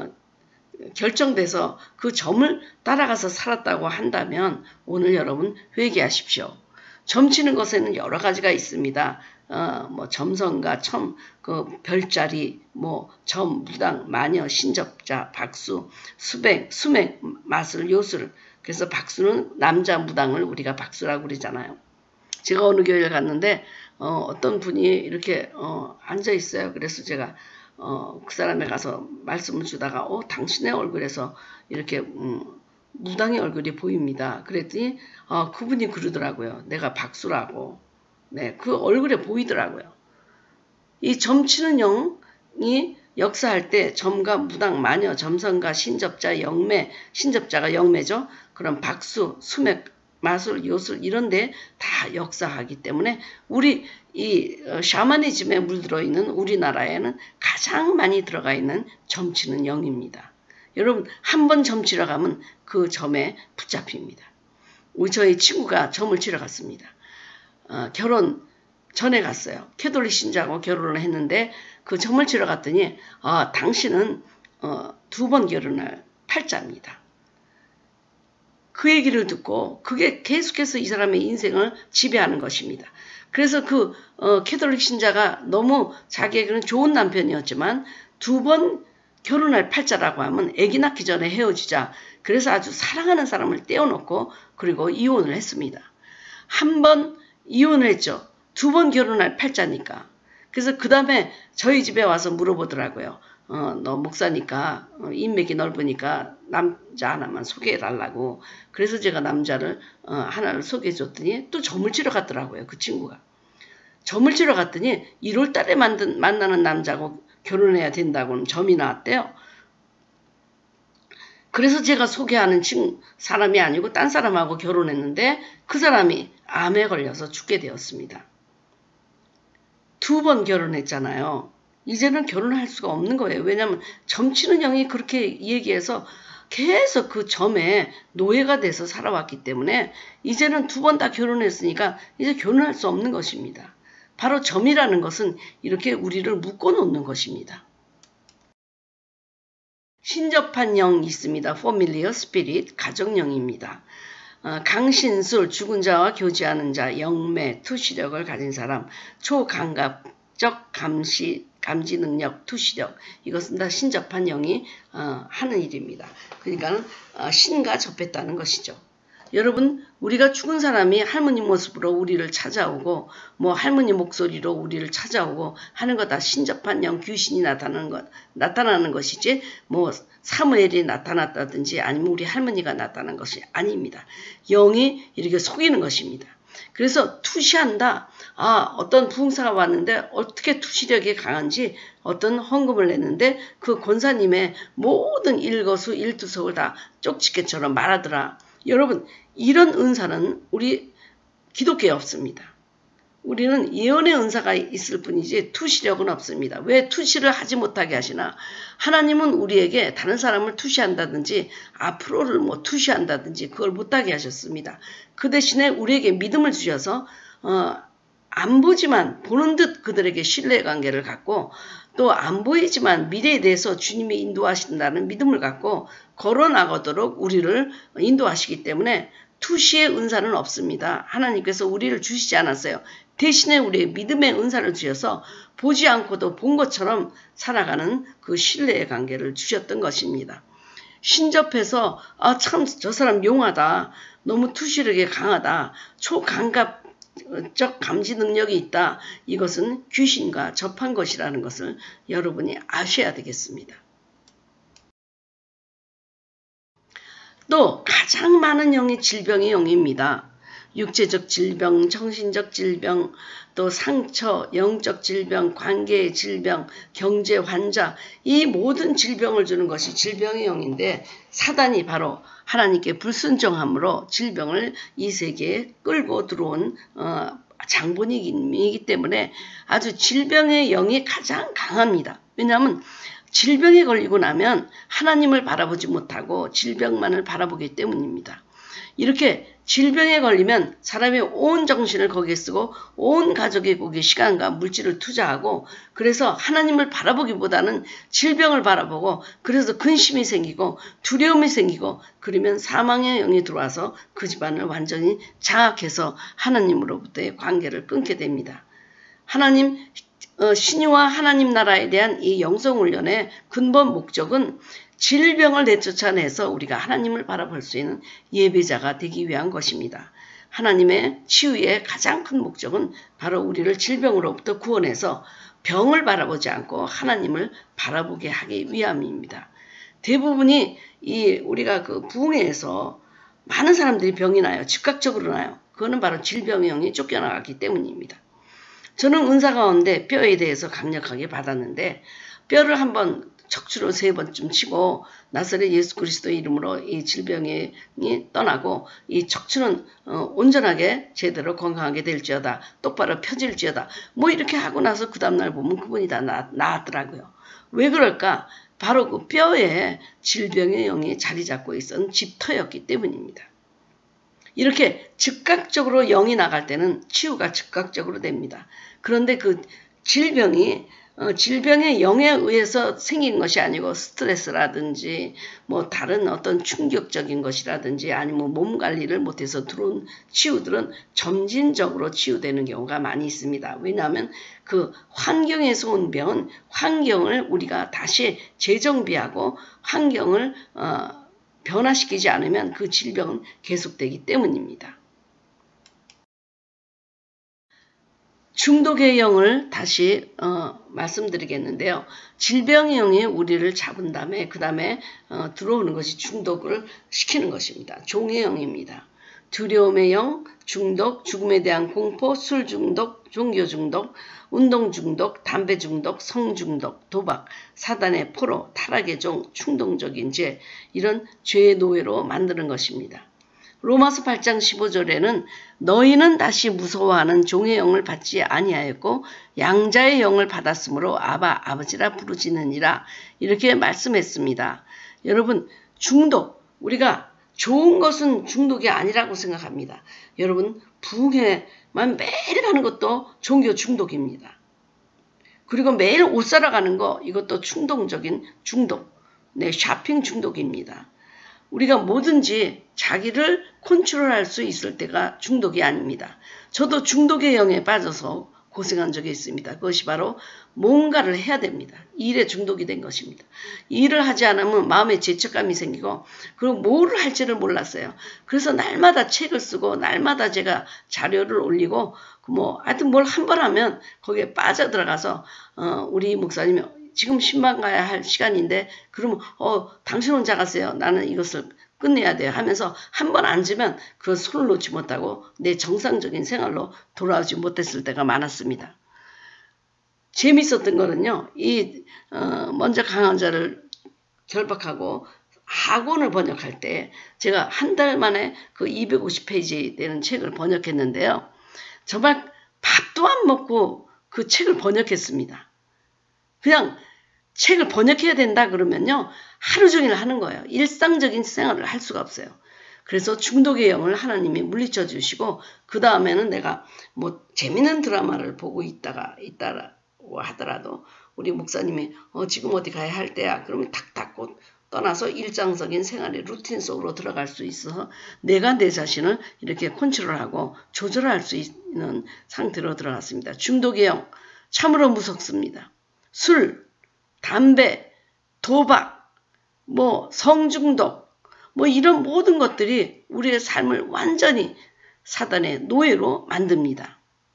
결정돼서 그 점을 따라가서 살았다고 한다면 오늘 여러분 회개하십시오. 점치는 것에는 여러 가지가 있습니다. 뭐 점성과 첨, 별자리, 뭐 점, 무당, 마녀, 신접자, 박수, 수맹, 마술, 요술. 그래서 박수는 남자 무당을 우리가 박수라고 그러잖아요. 제가 어느 교회를 갔는데 어떤 분이 이렇게 앉아 있어요. 그래서 제가 그 사람에 가서 말씀을 주다가 당신의 얼굴에서 이렇게 무당의 얼굴이 보입니다. 그랬더니 그분이 그러더라고요. 내가 박수라고. 네, 그 얼굴에 보이더라고요. 이 점치는 영이 역사할 때 점과 무당, 마녀, 점성가, 신접자, 영매, 신접자가 영매죠. 그럼 박수, 수맥, 마술, 요술 이런데 다 역사하기 때문에 우리 이 샤머니즘에 물들어 있는 우리나라에는 가장 많이 들어가 있는 점치는 영입니다. 여러분 한 번 점치러 가면 그 점에 붙잡힙니다. 저희 친구가 점을 치러 갔습니다. 결혼 전에 갔어요. 캐톨릭 신자하고 결혼을 했는데 그 점을 치러 갔더니 당신은 2번 결혼할 팔자입니다. 그 얘기를 듣고 그게 계속해서 이 사람의 인생을 지배하는 것입니다. 그래서 그 캐톨릭 신자가 너무 자기에게는 좋은 남편이었지만 2번 결혼할 팔자라고 하면 아기 낳기 전에 헤어지자. 그래서 아주 사랑하는 사람을 떼어놓고 그리고 이혼을 했습니다. 한 번 이혼을 했죠. 2번 결혼할 팔자니까. 그래서 그 다음에 저희 집에 와서 물어보더라고요. 너 목사니까 인맥이 넓으니까 남자 하나만 소개해달라고. 그래서 제가 남자를 하나를 소개해줬더니 또 점을 치러 갔더라고요. 그 친구가. 점을 치러 갔더니 1월 달에 만나는 남자하고 결혼해야 된다고 점이 나왔대요. 그래서 제가 소개하는 사람이 아니고 딴 사람하고 결혼했는데 그 사람이 암에 걸려서 죽게 되었습니다. 2번 결혼했잖아요. 이제는 결혼할 수가 없는 거예요. 왜냐하면 점치는 형이 그렇게 얘기해서 계속 그 점에 노예가 돼서 살아왔기 때문에 이제는 2번 다 결혼했으니까 이제 결혼할 수 없는 것입니다. 바로 점이라는 것은 이렇게 우리를 묶어놓는 것입니다. 신접한 영이 있습니다. Familiar Spirit, 가정영입니다. 강신술, 죽은 자와 교제하는 자, 영매, 투시력을 가진 사람, 초감각적 감지 능력, 투시력, 이것은 다 신접한 영이 하는 일입니다. 그러니까 신과 접했다는 것이죠. 여러분, 우리가 죽은 사람이 할머니 모습으로 우리를 찾아오고 뭐 할머니 목소리로 우리를 찾아오고 하는 거 다 신접한 영, 귀신이 나타나는 것이지 뭐 사무엘이 나타났다든지 아니면 우리 할머니가 나타난 것이 아닙니다. 영이 이렇게 속이는 것입니다. 그래서 투시한다. 어떤 부흥사가 왔는데 어떻게 투시력이 강한지 어떤 헌금을 냈는데 그 권사님의 모든 일거수 일투석을 다 쪽집게처럼 말하더라. 여러분, 이런 은사는 우리 기독교에 없습니다. 우리는 예언의 은사가 있을 뿐이지 투시력은 없습니다. 왜 투시를 하지 못하게 하시나? 하나님은 우리에게 다른 사람을 투시한다든지 앞으로를 뭐 투시한다든지 그걸 못하게 하셨습니다. 그 대신에 우리에게 믿음을 주셔서 안 보지만 보는 듯 그들에게 신뢰의 관계를 갖고 또 안 보이지만 미래에 대해서 주님이 인도하신다는 믿음을 갖고 걸어나가도록 우리를 인도하시기 때문에 투시의 은사는 없습니다. 하나님께서 우리를 주시지 않았어요. 대신에 우리의 믿음의 은사를 주셔서 보지 않고도 본 것처럼 살아가는 그 신뢰의 관계를 주셨던 것입니다. 신접해서 참 저 사람 용하다. 너무 투시력이 강하다. 초감각적 감지 능력이 있다. 이것은 귀신과 접한 것이라는 것을 여러분이 아셔야 되겠습니다. 또 가장 많은 영이 질병의 영입니다. 육체적 질병, 정신적 질병, 또 상처, 영적 질병, 관계의 질병, 경제 환자, 이 모든 질병을 주는 것이 질병의 영인데 사단이 바로 하나님께 불순종함으로 질병을 이 세계에 끌고 들어온 장본이기 때문에 아주 질병의 영이 가장 강합니다. 왜냐하면 질병에 걸리고 나면 하나님을 바라보지 못하고 질병만을 바라보기 때문입니다. 이렇게 질병에 걸리면 사람의 온 정신을 거기에 쓰고 온 가족이 거기에 시간과 물질을 투자하고 그래서 하나님을 바라보기보다는 질병을 바라보고 그래서 근심이 생기고 두려움이 생기고 그러면 사망의 영이 들어와서 그 집안을 완전히 장악해서 하나님으로부터의 관계를 끊게 됩니다. 신유와 하나님 나라에 대한 이 영성훈련의 근본 목적은 질병을 내쫓아내서 우리가 하나님을 바라볼 수 있는 예배자가 되기 위한 것입니다. 하나님의 치유의 가장 큰 목적은 바로 우리를 질병으로부터 구원해서 병을 바라보지 않고 하나님을 바라보게 하기 위함입니다. 대부분이 우리가 그 부흥회에서 많은 사람들이 병이 나요. 즉각적으로 나요. 그거는 바로 질병의 영이 쫓겨나갔기 때문입니다. 저는 은사 가운데 뼈에 대해서 강력하게 받았는데 뼈를 한번 척추로 3번쯤 치고 나사렛 예수 그리스도 이름으로 이 질병이 떠나고 이 척추는 온전하게 제대로 건강하게 될지어다. 똑바로 펴질지어다. 뭐 이렇게 하고 나서 그 다음날 보면 그분이 다 나았더라고요. 왜 그럴까? 바로 그 뼈에 질병의 영이 자리 잡고 있었던 집터였기 때문입니다. 이렇게 즉각적으로 영이 나갈 때는 치유가 즉각적으로 됩니다. 그런데 그 질병의 영에 의해서 생긴 것이 아니고 스트레스라든지 뭐 다른 어떤 충격적인 것이라든지 아니면 몸 관리를 못해서 들어온 치유들은 점진적으로 치유되는 경우가 많이 있습니다. 왜냐하면 그 환경에서 온 병은 환경을 우리가 다시 재정비하고 환경을 변화시키지 않으면 그 질병은 계속되기 때문입니다. 중독의 영을 다시 말씀드리겠는데요. 질병의 영이 우리를 잡은 다음에 그 다음에 들어오는 것이 중독을 시키는 것입니다. 종의 영입니다. 두려움의 영, 중독, 죽음에 대한 공포, 술 중독, 종교 중독, 운동 중독, 담배 중독, 성 중독, 도박, 사단의 포로, 타락의 종, 충동적인 죄, 이런 죄의 노예로 만드는 것입니다. 로마서 8장 15절에는 너희는 다시 무서워하는 종의 영을 받지 아니하였고 양자의 영을 받았으므로 아바 아버지라 부르짖느니라 이렇게 말씀했습니다. 여러분 중독 우리가 좋은 것은 중독이 아니라고 생각합니다. 여러분 부흥회만 매일 가는 것도 종교 중독입니다. 그리고 매일 옷 사러 가는 거 이것도 충동적인 중독, 네, 쇼핑 중독입니다. 우리가 뭐든지 자기를 컨트롤할 수 있을 때가 중독이 아닙니다. 저도 중독의 영에 빠져서 고생한 적이 있습니다. 그것이 바로 뭔가를 해야 됩니다. 일에 중독이 된 것입니다. 일을 하지 않으면 마음에 죄책감이 생기고 그리고 뭐를 할지를 몰랐어요. 그래서 날마다 책을 쓰고 날마다 제가 자료를 올리고 하여튼 뭘 한 번 하면 거기에 빠져들어가서 우리 목사님이 지금 신방 가야 할 시간인데 그러면 당신 혼자 가세요. 나는 이것을 끝내야 돼요 하면서 한 번 앉으면 그 손을 놓지 못하고 내 정상적인 생활로 돌아오지 못했을 때가 많았습니다. 재밌었던 거는요. 먼저 강한자를 결박하고 학원을 번역할 때 제가 한 달 만에 그 250페이지 되는 책을 번역했는데요. 정말 밥도 안 먹고 그 책을 번역했습니다. 그냥 책을 번역해야 된다 그러면요. 하루 종일 하는 거예요. 일상적인 생활을 할 수가 없어요. 그래서 중독의 영을 하나님이 물리쳐 주시고 그 다음에는 내가 뭐 재밌는 드라마를 보고 있다고 하더라도 우리 목사님이 지금 어디 가야 할 때야 그러면 탁 닫고 떠나서 일상적인 생활의 루틴 속으로 들어갈 수 있어서 내가 내 자신을 이렇게 컨트롤하고 조절할 수 있는 상태로 들어갔습니다. 중독의 영 참으로 무섭습니다. 술, 담배, 도박, 성중독, 이런 모든 것들이 우리의 삶을 완전히 사단의 노예로 만듭니다.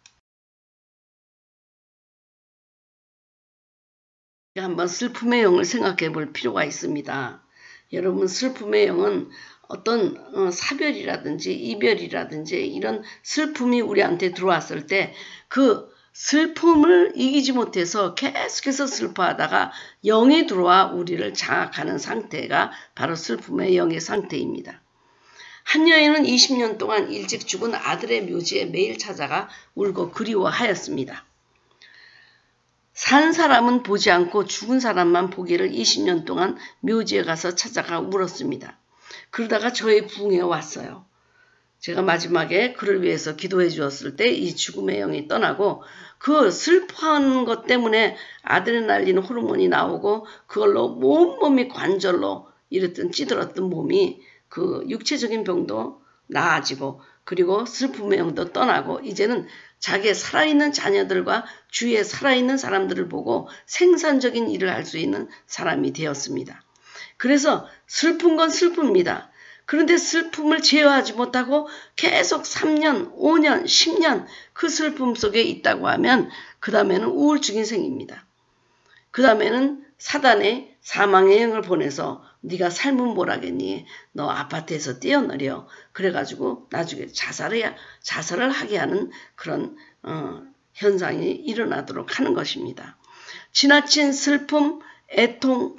한번 슬픔의 영을 생각해 볼 필요가 있습니다. 여러분 슬픔의 영은 어떤 사별이라든지 이별이라든지 이런 슬픔이 우리한테 들어왔을 때 그 슬픔을 이기지 못해서 계속해서 슬퍼하다가 영이 들어와 우리를 장악하는 상태가 바로 슬픔의 영의 상태입니다. 한 여인은 20년 동안 일찍 죽은 아들의 묘지에 매일 찾아가 울고 그리워하였습니다. 산 사람은 보지 않고 죽은 사람만 보기를 20년 동안 묘지에 가서 찾아가 울었습니다. 그러다가 저의 부흥에 왔어요. 제가 마지막에 그를 위해서 기도해 주었을 때 이 죽음의 영이 떠나고 그 슬퍼하는 것 때문에 아드레날린 호르몬이 나오고 그걸로 몸이 관절로 이랬던 찌들었던 몸이 그 육체적인 병도 나아지고 그리고 슬픔의 영도 떠나고 이제는 자기의 살아있는 자녀들과 주위에 살아있는 사람들을 보고 생산적인 일을 할 수 있는 사람이 되었습니다. 그래서 슬픈 건 슬픕니다. 그런데 슬픔을 제어하지 못하고 계속 3년, 5년, 10년 그 슬픔 속에 있다고 하면 그 다음에는 우울증이 생깁니다. 그 다음에는 사단의 사망의 영을 보내서 네가 삶은 뭐라겠니? 너 아파트에서 뛰어내려. 그래가지고 나중에 자살을 하게 하는 그런 현상이 일어나도록 하는 것입니다. 지나친 슬픔, 애통,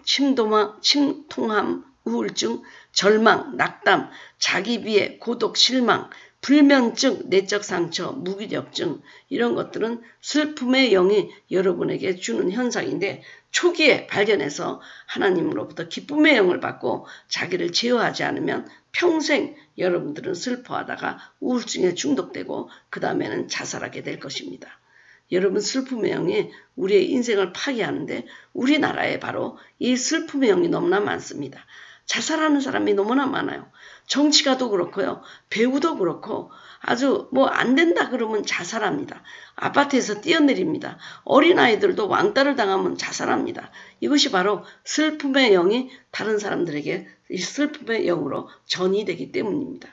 침통함, 우울증, 절망, 낙담, 자기 비애, 고독, 실망, 불면증, 내적 상처, 무기력증 이런 것들은 슬픔의 영이 여러분에게 주는 현상인데 초기에 발견해서 하나님으로부터 기쁨의 영을 받고 자기를 제어하지 않으면 평생 여러분들은 슬퍼하다가 우울증에 중독되고 그 다음에는 자살하게 될 것입니다. 여러분 슬픔의 영이 우리의 인생을 파괴하는데 우리나라에 바로 이 슬픔의 영이 너무나 많습니다. 자살하는 사람이 너무나 많아요. 정치가도 그렇고요. 배우도 그렇고 아주 뭐 안 된다 그러면 자살합니다. 아파트에서 뛰어내립니다. 어린아이들도 왕따를 당하면 자살합니다. 이것이 바로 슬픔의 영이 다른 사람들에게 이 슬픔의 영으로 전이되기 때문입니다.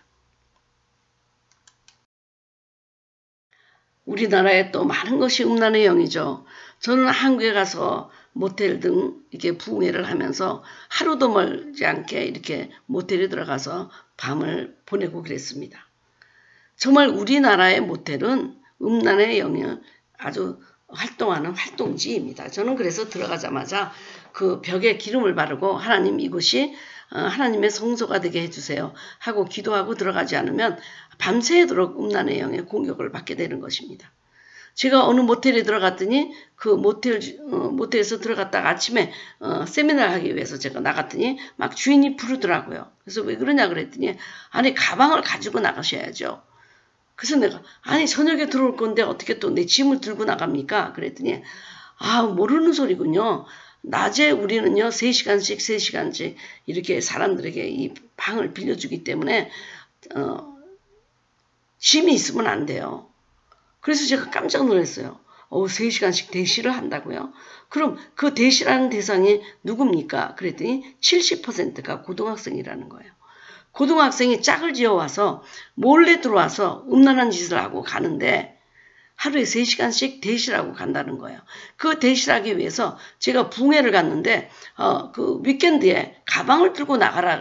우리나라에 또 많은 것이 음란의 영이죠. 저는 한국에 가서 모텔 등 이렇게 부흥회를 하면서 하루도 멀지 않게 이렇게 모텔에 들어가서 밤을 보내고 그랬습니다. 정말 우리나라의 모텔은 음란의 영이 아주 활동하는 활동지입니다. 저는 그래서 들어가자마자 그 벽에 기름을 바르고 하나님 이곳이 하나님의 성소가 되게 해주세요 하고 기도하고 들어가지 않으면 밤새도록 음란의 영의 공격을 받게 되는 것입니다. 제가 어느 모텔에 들어갔더니 그 모텔에서 들어갔다가 아침에 세미나를 하기 위해서 제가 나갔더니 막 주인이 부르더라고요. 그래서 왜 그러냐 그랬더니 아니 가방을 가지고 나가셔야죠. 그래서 내가 아니 저녁에 들어올 건데 어떻게 또 내 짐을 들고 나갑니까? 그랬더니 아 모르는 소리군요. 낮에 우리는요 3시간씩 이렇게 사람들에게 이 방을 빌려주기 때문에 짐이 있으면 안 돼요. 그래서 제가 깜짝 놀랐어요. 3시간씩 대시를 한다고요? 그럼 그 대시라는 대상이 누굽니까? 그랬더니 70%가 고등학생이라는 거예요. 고등학생이 짝을 지어와서 몰래 들어와서 음란한 짓을 하고 가는데 하루에 3시간씩 대시라고 간다는 거예요. 그 대시를 하기 위해서 제가 붕해를 갔는데 그 위켄드에 가방을 들고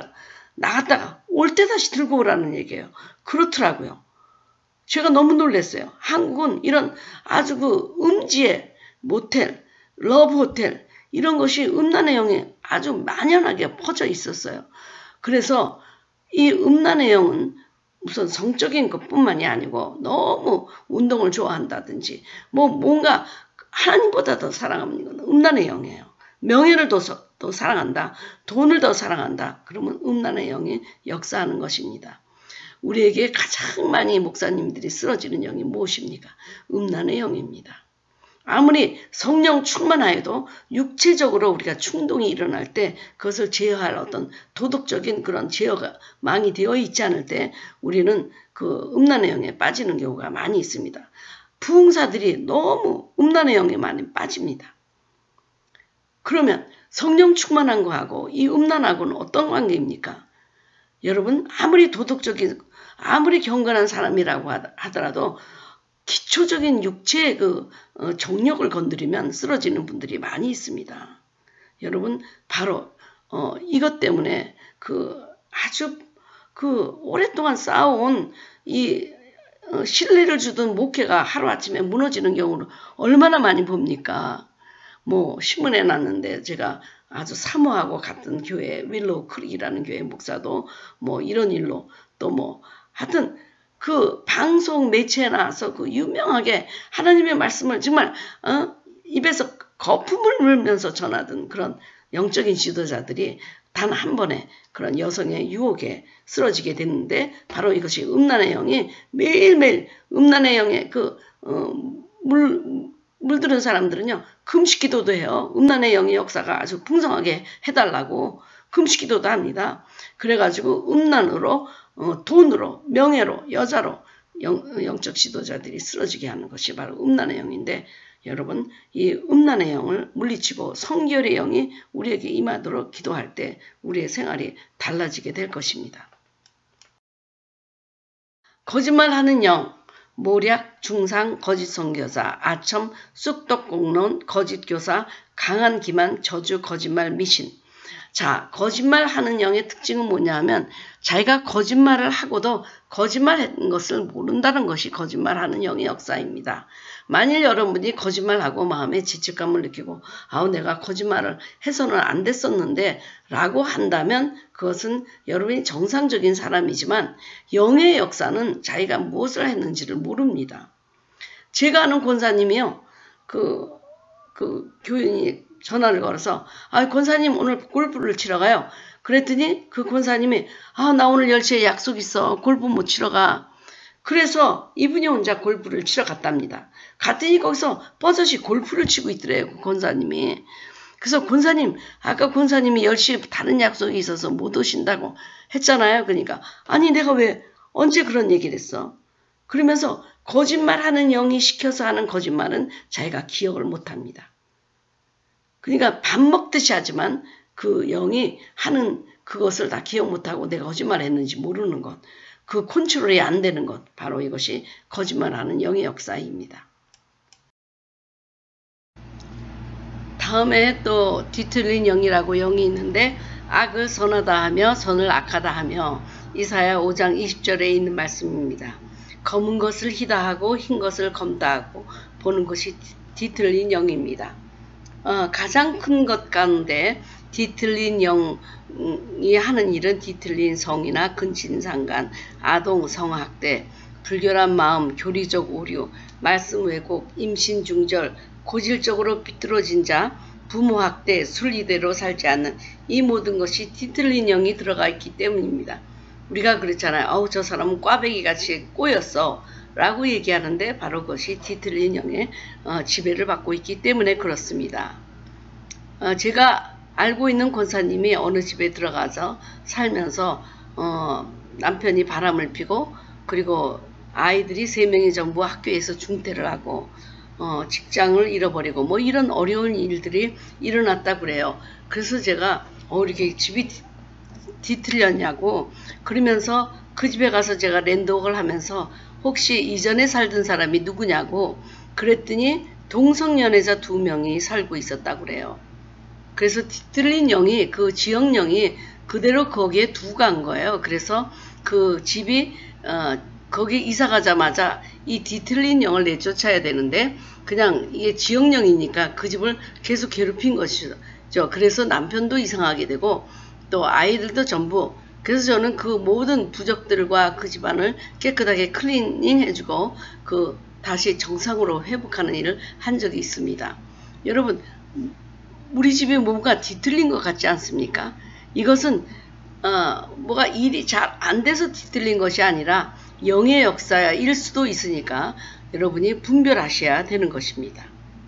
나갔다가 올 때 다시 들고 오라는 얘기예요. 그렇더라고요. 제가 너무 놀랐어요. 한국은 이런 아주 그 음지의 모텔, 러브호텔 이런 것이 음란의 영이 아주 만연하게 퍼져 있었어요. 그래서 이 음란의 영은 우선 성적인 것뿐만이 아니고 너무 운동을 좋아한다든지 뭔가 하나님보다 더 사랑하는 건 음란의 영이에요. 명예를 더 사랑한다. 돈을 더 사랑한다. 그러면 음란의 영이 역사하는 것입니다. 우리에게 가장 많이 목사님들이 쓰러지는 영이 무엇입니까? 음란의 영입니다. 아무리 성령 충만하여도 육체적으로 우리가 충동이 일어날 때 그것을 제어할 어떤 도덕적인 그런 제어가 망이 되어 있지 않을 때 우리는 그 음란의 영에 빠지는 경우가 많이 있습니다. 부흥사들이 너무 음란의 영에 많이 빠집니다. 그러면 성령 충만한 거하고 이 음란하고는 어떤 관계입니까? 여러분 아무리 도덕적인 아무리 경건한 사람이라고 하더라도 기초적인 육체의 그 정력을 건드리면 쓰러지는 분들이 많이 있습니다. 여러분 바로 이것 때문에 아주 오랫동안 쌓아온 이 신뢰를 주던 목회가 하루아침에 무너지는 경우를 얼마나 많이 봅니까? 신문에 났는데 제가 아주 사모하고 갔던 교회 윌로우 크릭이라는 교회 목사도 이런 일로 또 하여튼 그 방송 매체에 나와서 그 유명하게 하나님의 말씀을 정말 입에서 거품을 물면서 전하던 그런 영적인 지도자들이 단 한 번에 그런 여성의 유혹에 쓰러지게 됐는데 바로 이것이 음란의 영이 매일매일 음란의 영에 물드는 사람들은요 금식기도도 해요. 음란의 영의 역사가 아주 풍성하게 해달라고 금식기도도 합니다. 그래가지고 음란으로 돈으로 명예로 여자로 영적 지도자들이 쓰러지게 하는 것이 바로 음란의 영인데 여러분 이 음란의 영을 물리치고 성결의 영이 우리에게 임하도록 기도할 때 우리의 생활이 달라지게 될 것입니다. 거짓말하는 영, 모략, 중상, 거짓 선교사, 아첨, 쑥덕공론, 거짓 교사, 강한 기만, 저주, 거짓말, 미신 자, 거짓말하는 영의 특징은 뭐냐 하면 자기가 거짓말을 하고도 거짓말한 것을 모른다는 것이 거짓말하는 영의 역사입니다. 만일 여러분이 거짓말하고 마음에 죄책감을 느끼고 아우 내가 거짓말을 해서는 안 됐었는데 라고 한다면 그것은 여러분이 정상적인 사람이지만 영의 역사는 자기가 무엇을 했는지를 모릅니다. 제가 아는 권사님이요. 그 교인이 전화를 걸어서 권사님 오늘 골프를 치러 가요. 그랬더니 그 권사님이 나 오늘 10시에 약속 있어. 골프 못 치러 가. 그래서 이분이 혼자 골프를 치러 갔답니다. 갔더니 거기서 버젓이 골프를 치고 있더래요. 그 권사님이. 그래서 권사님 아까 권사님이 10시에 다른 약속이 있어서 못 오신다고 했잖아요. 그러니까 아니 내가 왜 언제 그런 얘기를 했어. 그러면서 거짓말하는 영이 시켜서 하는 거짓말은 자기가 기억을 못합니다. 그러니까 밥 먹듯이 하지만 그 영이 하는 그것을 다 기억 못하고 내가 거짓말했는지 모르는 것. 그 컨트롤이 안 되는 것. 바로 이것이 거짓말하는 영의 역사입니다. 다음에 또 뒤틀린 영이라고 영이 있는데 악을 선하다 하며 선을 악하다 하며 이사야 5장 20절에 있는 말씀입니다. 검은 것을 희다 하고 흰 것을 검다 하고 보는 것이 뒤틀린 영입니다. 가장 큰 것 가운데 뒤틀린 영이 하는 일은 뒤틀린 성이나 근친상간, 아동 성학대, 불결한 마음, 교리적 오류, 말씀 왜곡, 임신 중절, 고질적으로 비뚤어진 자, 부모 학대, 순리대로 살지 않는 이 모든 것이 뒤틀린 영이 들어가 있기 때문입니다. 우리가 그랬잖아요. 저 사람은 꽈배기같이 꼬였어 라고 얘기하는데 바로 그것이 뒤틀린 영의 지배를 받고 있기 때문에 그렇습니다. 제가 알고 있는 권사님이 어느 집에 들어가서 살면서 남편이 바람을 피고 그리고 아이들이 3명이 전부 학교에서 중퇴를 하고 직장을 잃어버리고 뭐 이런 어려운 일들이 일어났다 그래요. 그래서 제가 이렇게 집이 뒤틀렸냐고 그러면서 그 집에 가서 제가 랜드웍을 하면서 혹시 이전에 살던 사람이 누구냐고 그랬더니 동성연애자 2명이 살고 있었다고 그래요. 그래서 뒤틀린 영이 그 지역령이 그대로 거기에 두고 간 거예요. 그래서 그 집이 거기 이사 가자마자 이 뒤틀린 영을 내쫓아야 되는데 그냥 이게 지역령이니까 그 집을 계속 괴롭힌 것이죠. 그래서 남편도 이상하게 되고 또 아이들도 전부 그래서 저는 그 모든 부적들과 그 집안을 깨끗하게 클리닝 해주고 다시 정상으로 회복하는 일을 한 적이 있습니다. 여러분 우리 집에 뭔가 뒤틀린 것 같지 않습니까? 이것은 뭐가 일이 잘 안 돼서 뒤틀린 것이 아니라 영의 역사일 수도 있으니까 여러분이 분별하셔야 되는 것입니다.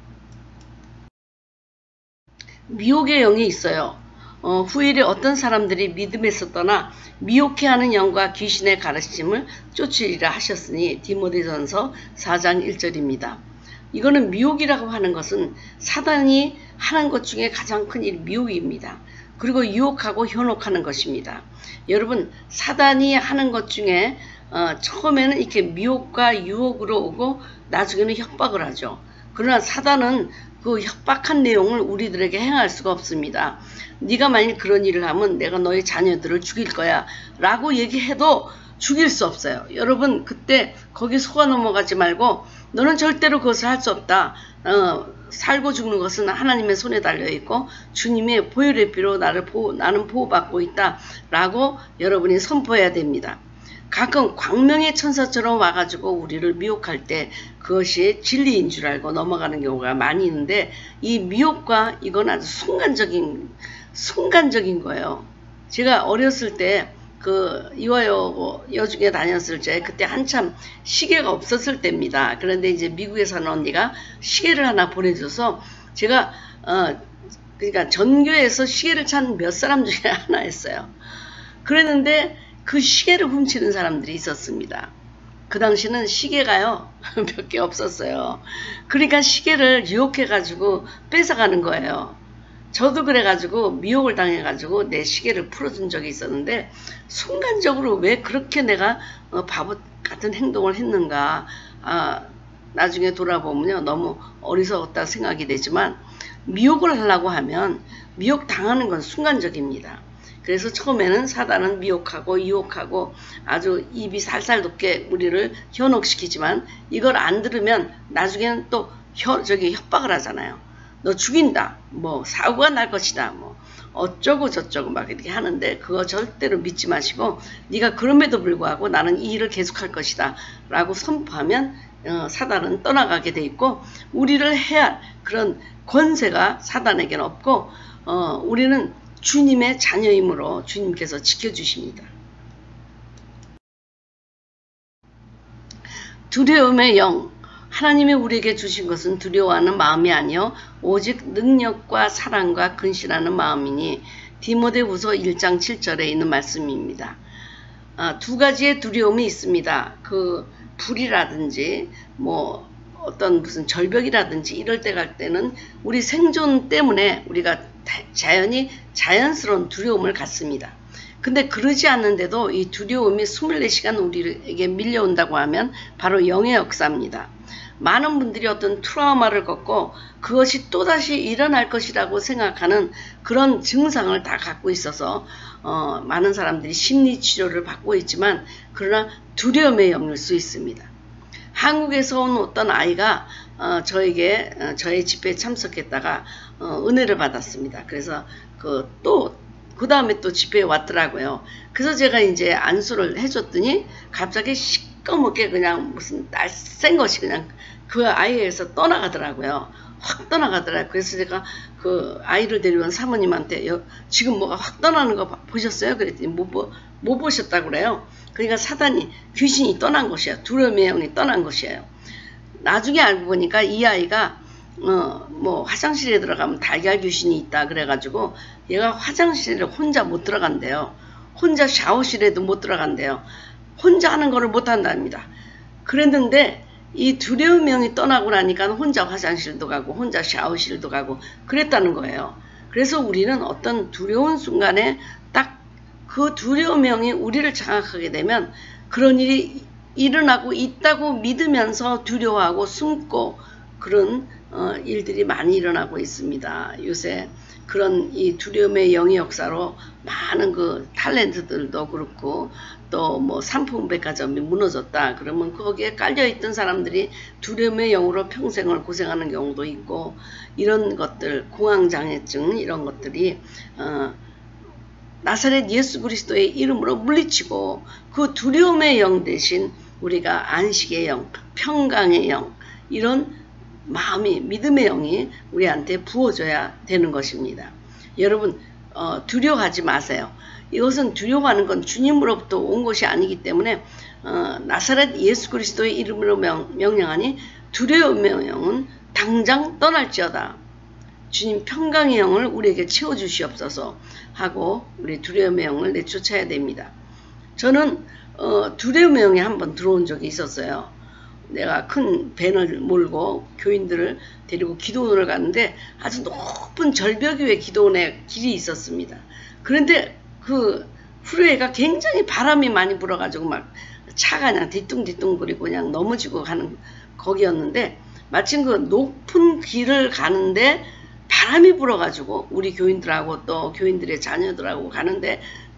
미혹의 영이 있어요. 후일에 어떤 사람들이 믿음에서 떠나 미혹해하는 영과 귀신의 가르침을 쫓으리라 하셨으니 디모데전서 4장 1절입니다. 이거는 미혹이라고 하는 것은 사단이 하는 것 중에 가장 큰 일 미혹입니다. 그리고 유혹하고 현혹하는 것입니다. 여러분 사단이 하는 것 중에 처음에는 이렇게 미혹과 유혹으로 오고 나중에는 협박을 하죠. 그러나 사단은 그 협박한 내용을 우리들에게 행할 수가 없습니다. 네가 만일 그런 일을 하면 내가 너의 자녀들을 죽일 거야 라고 얘기해도 죽일 수 없어요. 여러분 그때 거기 속아 넘어가지 말고 너는 절대로 그것을 할 수 없다. 살고 죽는 것은 하나님의 손에 달려있고 주님의 보혈의 피로 나는 보호받고 있다 라고 여러분이 선포해야 됩니다. 가끔 광명의 천사처럼 와가지고 우리를 미혹할 때 그것이 진리인 줄 알고 넘어가는 경우가 많이 있는데 이 미혹과 이건 아주 순간적인 거예요. 제가 어렸을 때 이화여 여중에 다녔을 때 그때 한참 시계가 없었을 때입니다. 그런데 이제 미국에 사는 언니가 시계를 하나 보내줘서 제가 그러니까 전교에서 시계를 찬 몇 사람 중에 하나였어요. 그랬는데 그 시계를 훔치는 사람들이 있었습니다. 그 당시는 시계가요 몇 개 없었어요. 그러니까 시계를 유혹해가지고 뺏어가는 거예요. 저도 그래가지고 미혹을 당해가지고 내 시계를 풀어준 적이 있었는데 순간적으로 왜 그렇게 내가 바보 같은 행동을 했는가 나중에 돌아보면요, 너무 어리석었다 생각이 되지만 미혹을 하려고 하면 미혹 당하는 건 순간적입니다. 그래서 처음에는 사단은 미혹하고 유혹하고 아주 입이 살살 돋게 우리를 현혹시키지만 이걸 안 들으면 나중에는 또 협박을 하잖아요. 너 죽인다. 뭐 사고가 날 것이다. 뭐 어쩌고 저쩌고 막 이렇게 하는데 그거 절대로 믿지 마시고 네가 그럼에도 불구하고 나는 이 일을 계속할 것이다 라고 선포하면 사단은 떠나가게 돼 있고 우리를 해야 할 그런 권세가 사단에게는 없고 우리는 주님의 자녀이므로 주님께서 지켜주십니다. 두려움의 영. 하나님이 우리에게 주신 것은 두려워하는 마음이 아니요 오직 능력과 사랑과 근신하는 마음이니 디모데후서 1장 7절에 있는 말씀입니다. 두 가지의 두려움이 있습니다. 그 불이라든지 뭐 어떤 무슨 절벽이라든지 이럴 때 갈 때는 우리 생존 때문에 우리가 자연스러운 두려움을 갖습니다. 근데 그러지 않는데도 이 두려움이 24시간 우리에게 밀려온다고 하면 바로 영의 역사입니다. 많은 분들이 어떤 트라우마를 겪고 그것이 또다시 일어날 것이라고 생각하는 그런 증상을 다 갖고 있어서 많은 사람들이 심리치료를 받고 있지만 그러나 두려움의 영일 수 있습니다. 한국에서 온 어떤 아이가 저의 집회에 참석했다가 은혜를 받았습니다. 그래서 그 다음에 또 집회에 왔더라고요. 그래서 제가 이제 안수를 해줬더니 갑자기 시꺼멓게 그냥 무슨 날쌘 것이 그냥 그 아이에서 떠나가더라고요. 확 떠나가더라고요. 그래서 제가 그 아이를 데려온 사모님한테 지금 뭐가 확 떠나는 거 보셨어요? 그랬더니 못 보셨다고 그래요. 그러니까 사단이 귀신이 떠난 것이에요. 두려움의 영이 떠난 것이에요. 나중에 알고 보니까 이 아이가 뭐 화장실에 들어가면 달걀 귀신이 있다 그래가지고 얘가 화장실에 혼자 못 들어간대요. 혼자 샤워실에도 못 들어간대요. 혼자 하는 거를 못 한답니다. 그랬는데 이 두려움의 영이 떠나고 나니까 혼자 화장실도 가고 혼자 샤워실도 가고 그랬다는 거예요. 그래서 우리는 어떤 두려운 순간에 딱 그 두려움의 영이 우리를 장악하게 되면 그런 일이 일어나고 있다고 믿으면서 두려워하고 숨고 그런 일들이 많이 일어나고 있습니다. 요새 그런 이 두려움의 영의 역사로 많은 그 탤런트들도 그렇고 또 뭐 상품백화점이 무너졌다 그러면 거기에 깔려있던 사람들이 두려움의 영으로 평생을 고생하는 경우도 있고 이런 것들 공황장애증 이런 것들이 나사렛 예수 그리스도의 이름으로 물리치고 그 두려움의 영 대신 우리가 안식의 영, 평강의 영 이런 마음이 믿음의 영이 우리한테 부어져야 되는 것입니다. 여러분 두려워하지 마세요. 이것은 두려워하는 건 주님으로부터 온 것이 아니기 때문에 나사렛 예수 그리스도의 이름으로 명령하니 두려움의 영은 당장 떠날지어다. 주님 평강의 영을 우리에게 채워주시옵소서 하고 우리 두려움의 영을 내쫓아야 됩니다. 저는 두려움의 영이 한번 들어온 적이 있었어요. 내가 큰 밴을 몰고 교인들을 데리고 기도원을 갔는데 아주 높은 절벽 위에 기도원에 길이 있었습니다. 그런데 그 후레가 굉장히 바람이 많이 불어가지고 막 차가 그냥 뒤뚱뒤뚱거리고 그냥 넘어지고 가는 거기였는데 마침 그 높은 길을 가는데 바람이 불어가지고 우리 교인들하고 또 교인들의 자녀들하고 가는데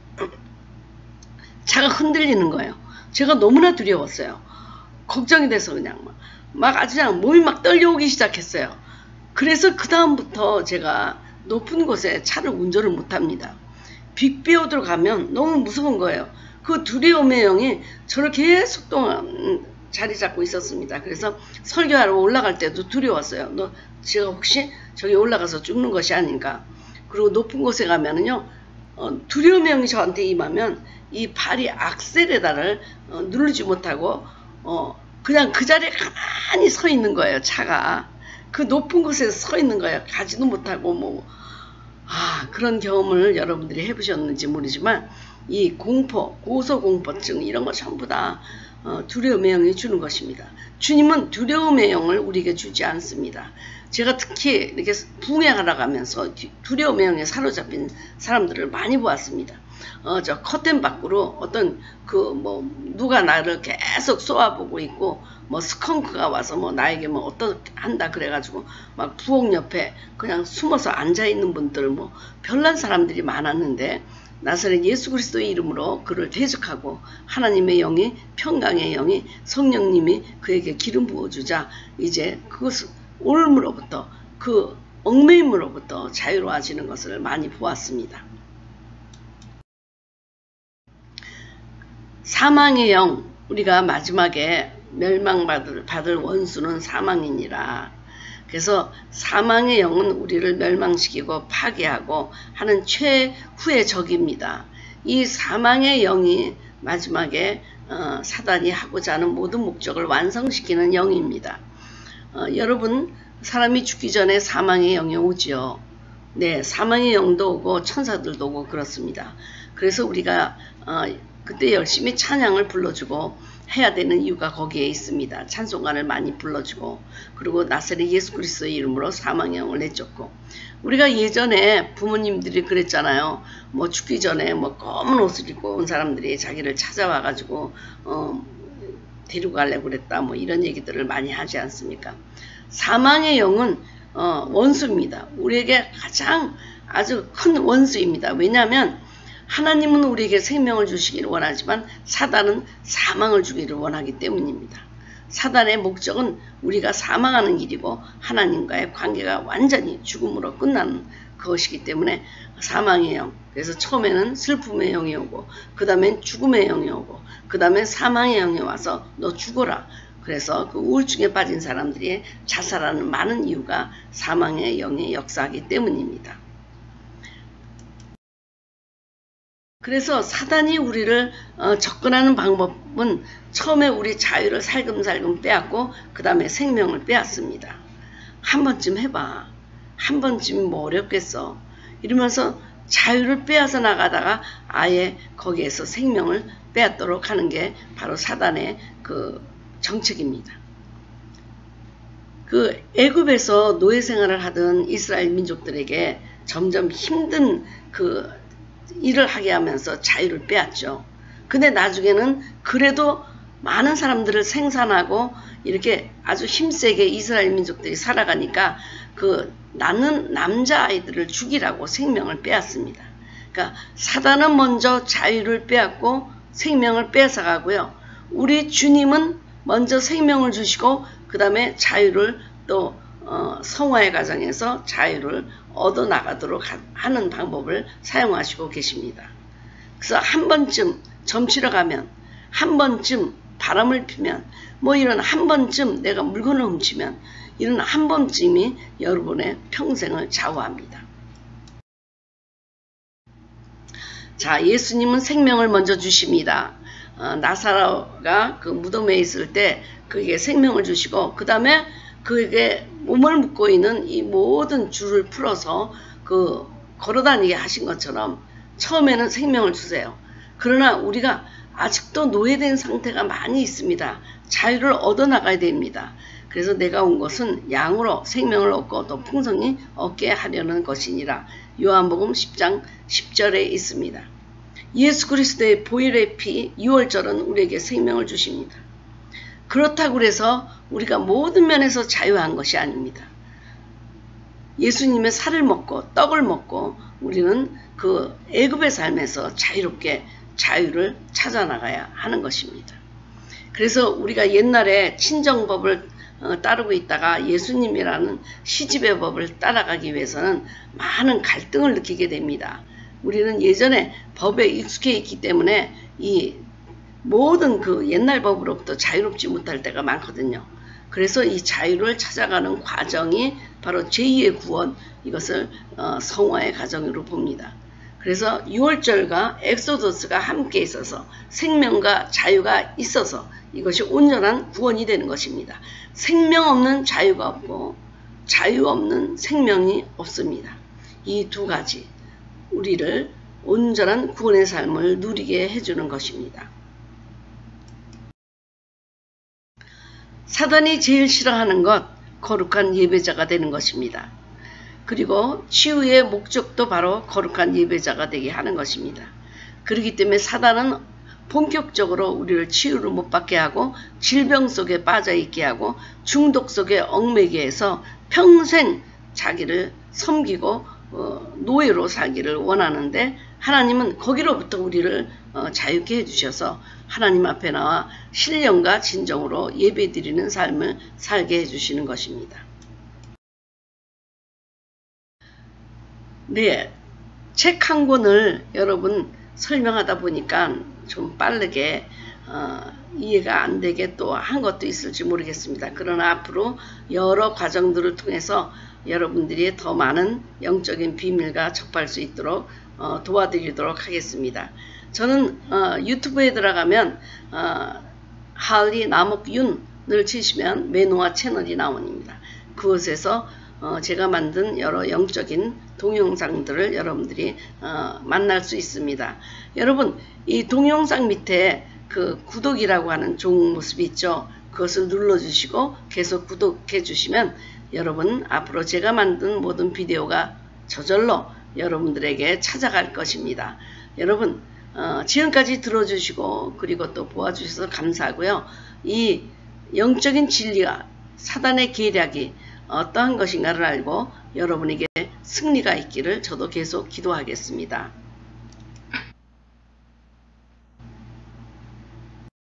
차가 흔들리는 거예요. 제가 너무나 두려웠어요. 걱정이 돼서 그냥 막 아주 그냥 몸이 막 떨려오기 시작했어요. 그래서 그 다음부터 제가 높은 곳에 차를 운전을 못합니다. 빅비 오도록 가면 너무 무서운 거예요. 그 두려움의 영이 저를 계속 동안 자리 잡고 있었습니다. 그래서 설교하러 올라갈 때도 두려웠어요. 제가 혹시 저기 올라가서 죽는 것이 아닌가. 그리고 높은 곳에 가면은요 두려움의 영이 저한테 임하면 이 발이 악셀에다를 누르지 못하고 그냥 그 자리에 가만히 서 있는 거예요. 차가 그 높은 곳에 서 있는 거예요. 가지도 못하고 그런 경험을 여러분들이 해보셨는지 모르지만 이 공포, 고소공포증 이런 거 전부 다 두려움의 영이 주는 것입니다. 주님은 두려움의 영을 우리에게 주지 않습니다. 제가 특히 이렇게 부흥회하러 가면서 두려움의 영에 사로잡힌 사람들을 많이 보았습니다. 저 커튼 밖으로 어떤 누가 나를 계속 쏘아보고 있고 스컹크가 와서 나에게 어떻게 한다 그래가지고 막 부엌 옆에 그냥 숨어서 앉아있는 분들 별난 사람들이 많았는데 나사렛 예수 그리스도의 이름으로 그를 대적하고 하나님의 영이 평강의 영이 성령님이 그에게 기름 부어주자 이제 그것을 올무로부터 그 얽매임으로부터 자유로워지는 것을 많이 보았습니다. 사망의 영, 우리가 마지막에 멸망받을 원수는 사망이니라. 그래서 사망의 영은 우리를 멸망시키고 파괴하고 하는 최후의 적입니다. 이 사망의 영이 마지막에 사단이 하고자 하는 모든 목적을 완성시키는 영입니다. 여러분, 사람이 죽기 전에 사망의 영이 오지요. 네, 사망의 영도 오고 천사들도 오고 그렇습니다. 그래서 우리가 그때 열심히 찬양을 불러주고 해야 되는 이유가 거기에 있습니다. 찬송가를 많이 불러주고 그리고 나사렛 예수 그리스도의 이름으로 사망의 영을 내쫓고 우리가 예전에 부모님들이 그랬잖아요. 죽기 전에 검은 옷을 입고 온 사람들이 자기를 찾아와 가지고 데리고 가려고 그랬다 이런 얘기들을 많이 하지 않습니까? 사망의 영은 원수입니다. 우리에게 가장 아주 큰 원수입니다. 왜냐하면 하나님은 우리에게 생명을 주시기를 원하지만 사단은 사망을 주기를 원하기 때문입니다. 사단의 목적은 우리가 사망하는 길이고 하나님과의 관계가 완전히 죽음으로 끝나는 것이기 때문에 사망의 영, 그래서 처음에는 슬픔의 영이 오고 그 다음엔 죽음의 영이 오고 그 다음에 사망의 영이 와서 너 죽어라. 그래서 그 우울증에 빠진 사람들이 자살하는 많은 이유가 사망의 영이 역사하기 때문입니다. 그래서 사단이 우리를 접근하는 방법은 처음에 우리 자유를 살금살금 빼앗고 그 다음에 생명을 빼앗습니다. 한 번쯤 해봐. 한 번쯤 어렵겠어. 이러면서 자유를 빼앗아 나가다가 아예 거기에서 생명을 빼앗도록 하는 게 바로 사단의 그 정책입니다. 그 애굽에서 노예 생활을 하던 이스라엘 민족들에게 점점 힘든 그 일을 하게 하면서 자유를 빼앗죠. 근데 나중에는 그래도 많은 사람들을 생산하고 이렇게 아주 힘세게 이스라엘 민족들이 살아가니까 그 낳는 남자아이들을 죽이라고 생명을 빼앗습니다. 그러니까 사단은 먼저 자유를 빼앗고 생명을 빼앗아가고요. 우리 주님은 먼저 생명을 주시고 그 다음에 자유를 또 성화의 과정에서 자유를 얻어나가도록 하는 방법을 사용하시고 계십니다. 그래서 한 번쯤 점치러 가면 한 번쯤 바람을 피면 이런 한 번쯤 내가 물건을 훔치면 이런 한 번쯤이 여러분의 평생을 좌우합니다. 자, 예수님은 생명을 먼저 주십니다. 나사로가 그 무덤에 있을 때 그에게 생명을 주시고 그 다음에 그에게 몸을 묶고 있는 이 모든 줄을 풀어서 그 걸어다니게 하신 것처럼 처음에는 생명을 주세요. 그러나 우리가 아직도 노예된 상태가 많이 있습니다. 자유를 얻어나가야 됩니다. 그래서 내가 온 것은 양으로 생명을 얻고 또 풍성히 얻게 하려는 것이니라. 요한복음 10장 10절에 있습니다. 예수 그리스도의 보혈의 피 유월절은 우리에게 생명을 주십니다. 그렇다고 해서 우리가 모든 면에서 자유한 것이 아닙니다. 예수님의 살을 먹고 떡을 먹고 우리는 그 애굽의 삶에서 자유롭게 자유를 찾아 나가야 하는 것입니다. 그래서 우리가 옛날에 친정법을 따르고 있다가 예수님이라는 시집의 법을 따라가기 위해서는 많은 갈등을 느끼게 됩니다. 우리는 예전에 법에 익숙해 있기 때문에 이 모든 그 옛날 법으로부터 자유롭지 못할 때가 많거든요. 그래서 이 자유를 찾아가는 과정이 바로 제2의 구원, 이것을 성화의 과정으로 봅니다. 그래서 6월절과 엑소더스가 함께 있어서 생명과 자유가 있어서 이것이 온전한 구원이 되는 것입니다. 생명 없는 자유가 없고 자유 없는 생명이 없습니다. 이 두 가지 우리를 온전한 구원의 삶을 누리게 해주는 것입니다. 사단이 제일 싫어하는 것, 거룩한 예배자가 되는 것입니다. 그리고 치유의 목적도 바로 거룩한 예배자가 되게 하는 것입니다. 그렇기 때문에 사단은 본격적으로 우리를 치유를 못 받게 하고 질병 속에 빠져 있게 하고 중독 속에 얽매게 해서 평생 자기를 섬기고 노예로 살기를 원하는데, 하나님은 거기로부터 우리를 자유케 해주셔서 하나님 앞에 나와 신령과 진정으로 예배드리는 삶을 살게 해주시는 것입니다. 네, 책 한 권을 여러분 설명하다 보니까 좀 빠르게 이해가 안 되게 또 한 것도 있을지 모르겠습니다. 그러나 앞으로 여러 과정들을 통해서 여러분들이 더 많은 영적인 비밀과 접할 수 있도록 도와드리도록 하겠습니다. 저는 유튜브에 들어가면 할리 나목윤을 치시면 매노아 채널이 나옵니다. 그곳에서 제가 만든 여러 영적인 동영상들을 여러분들이 만날 수 있습니다. 여러분, 이 동영상 밑에 그 구독이라고 하는 좋은 모습이 있죠. 그것을 눌러주시고 계속 구독해 주시면 여러분 앞으로 제가 만든 모든 비디오가 저절로 여러분들에게 찾아갈 것입니다. 여러분 지금까지 들어주시고 그리고 또 보아주셔서 감사하고요. 이 영적인 진리가 사단의 계략이 어떠한 것인가를 알고 여러분에게 승리가 있기를 저도 계속 기도하겠습니다.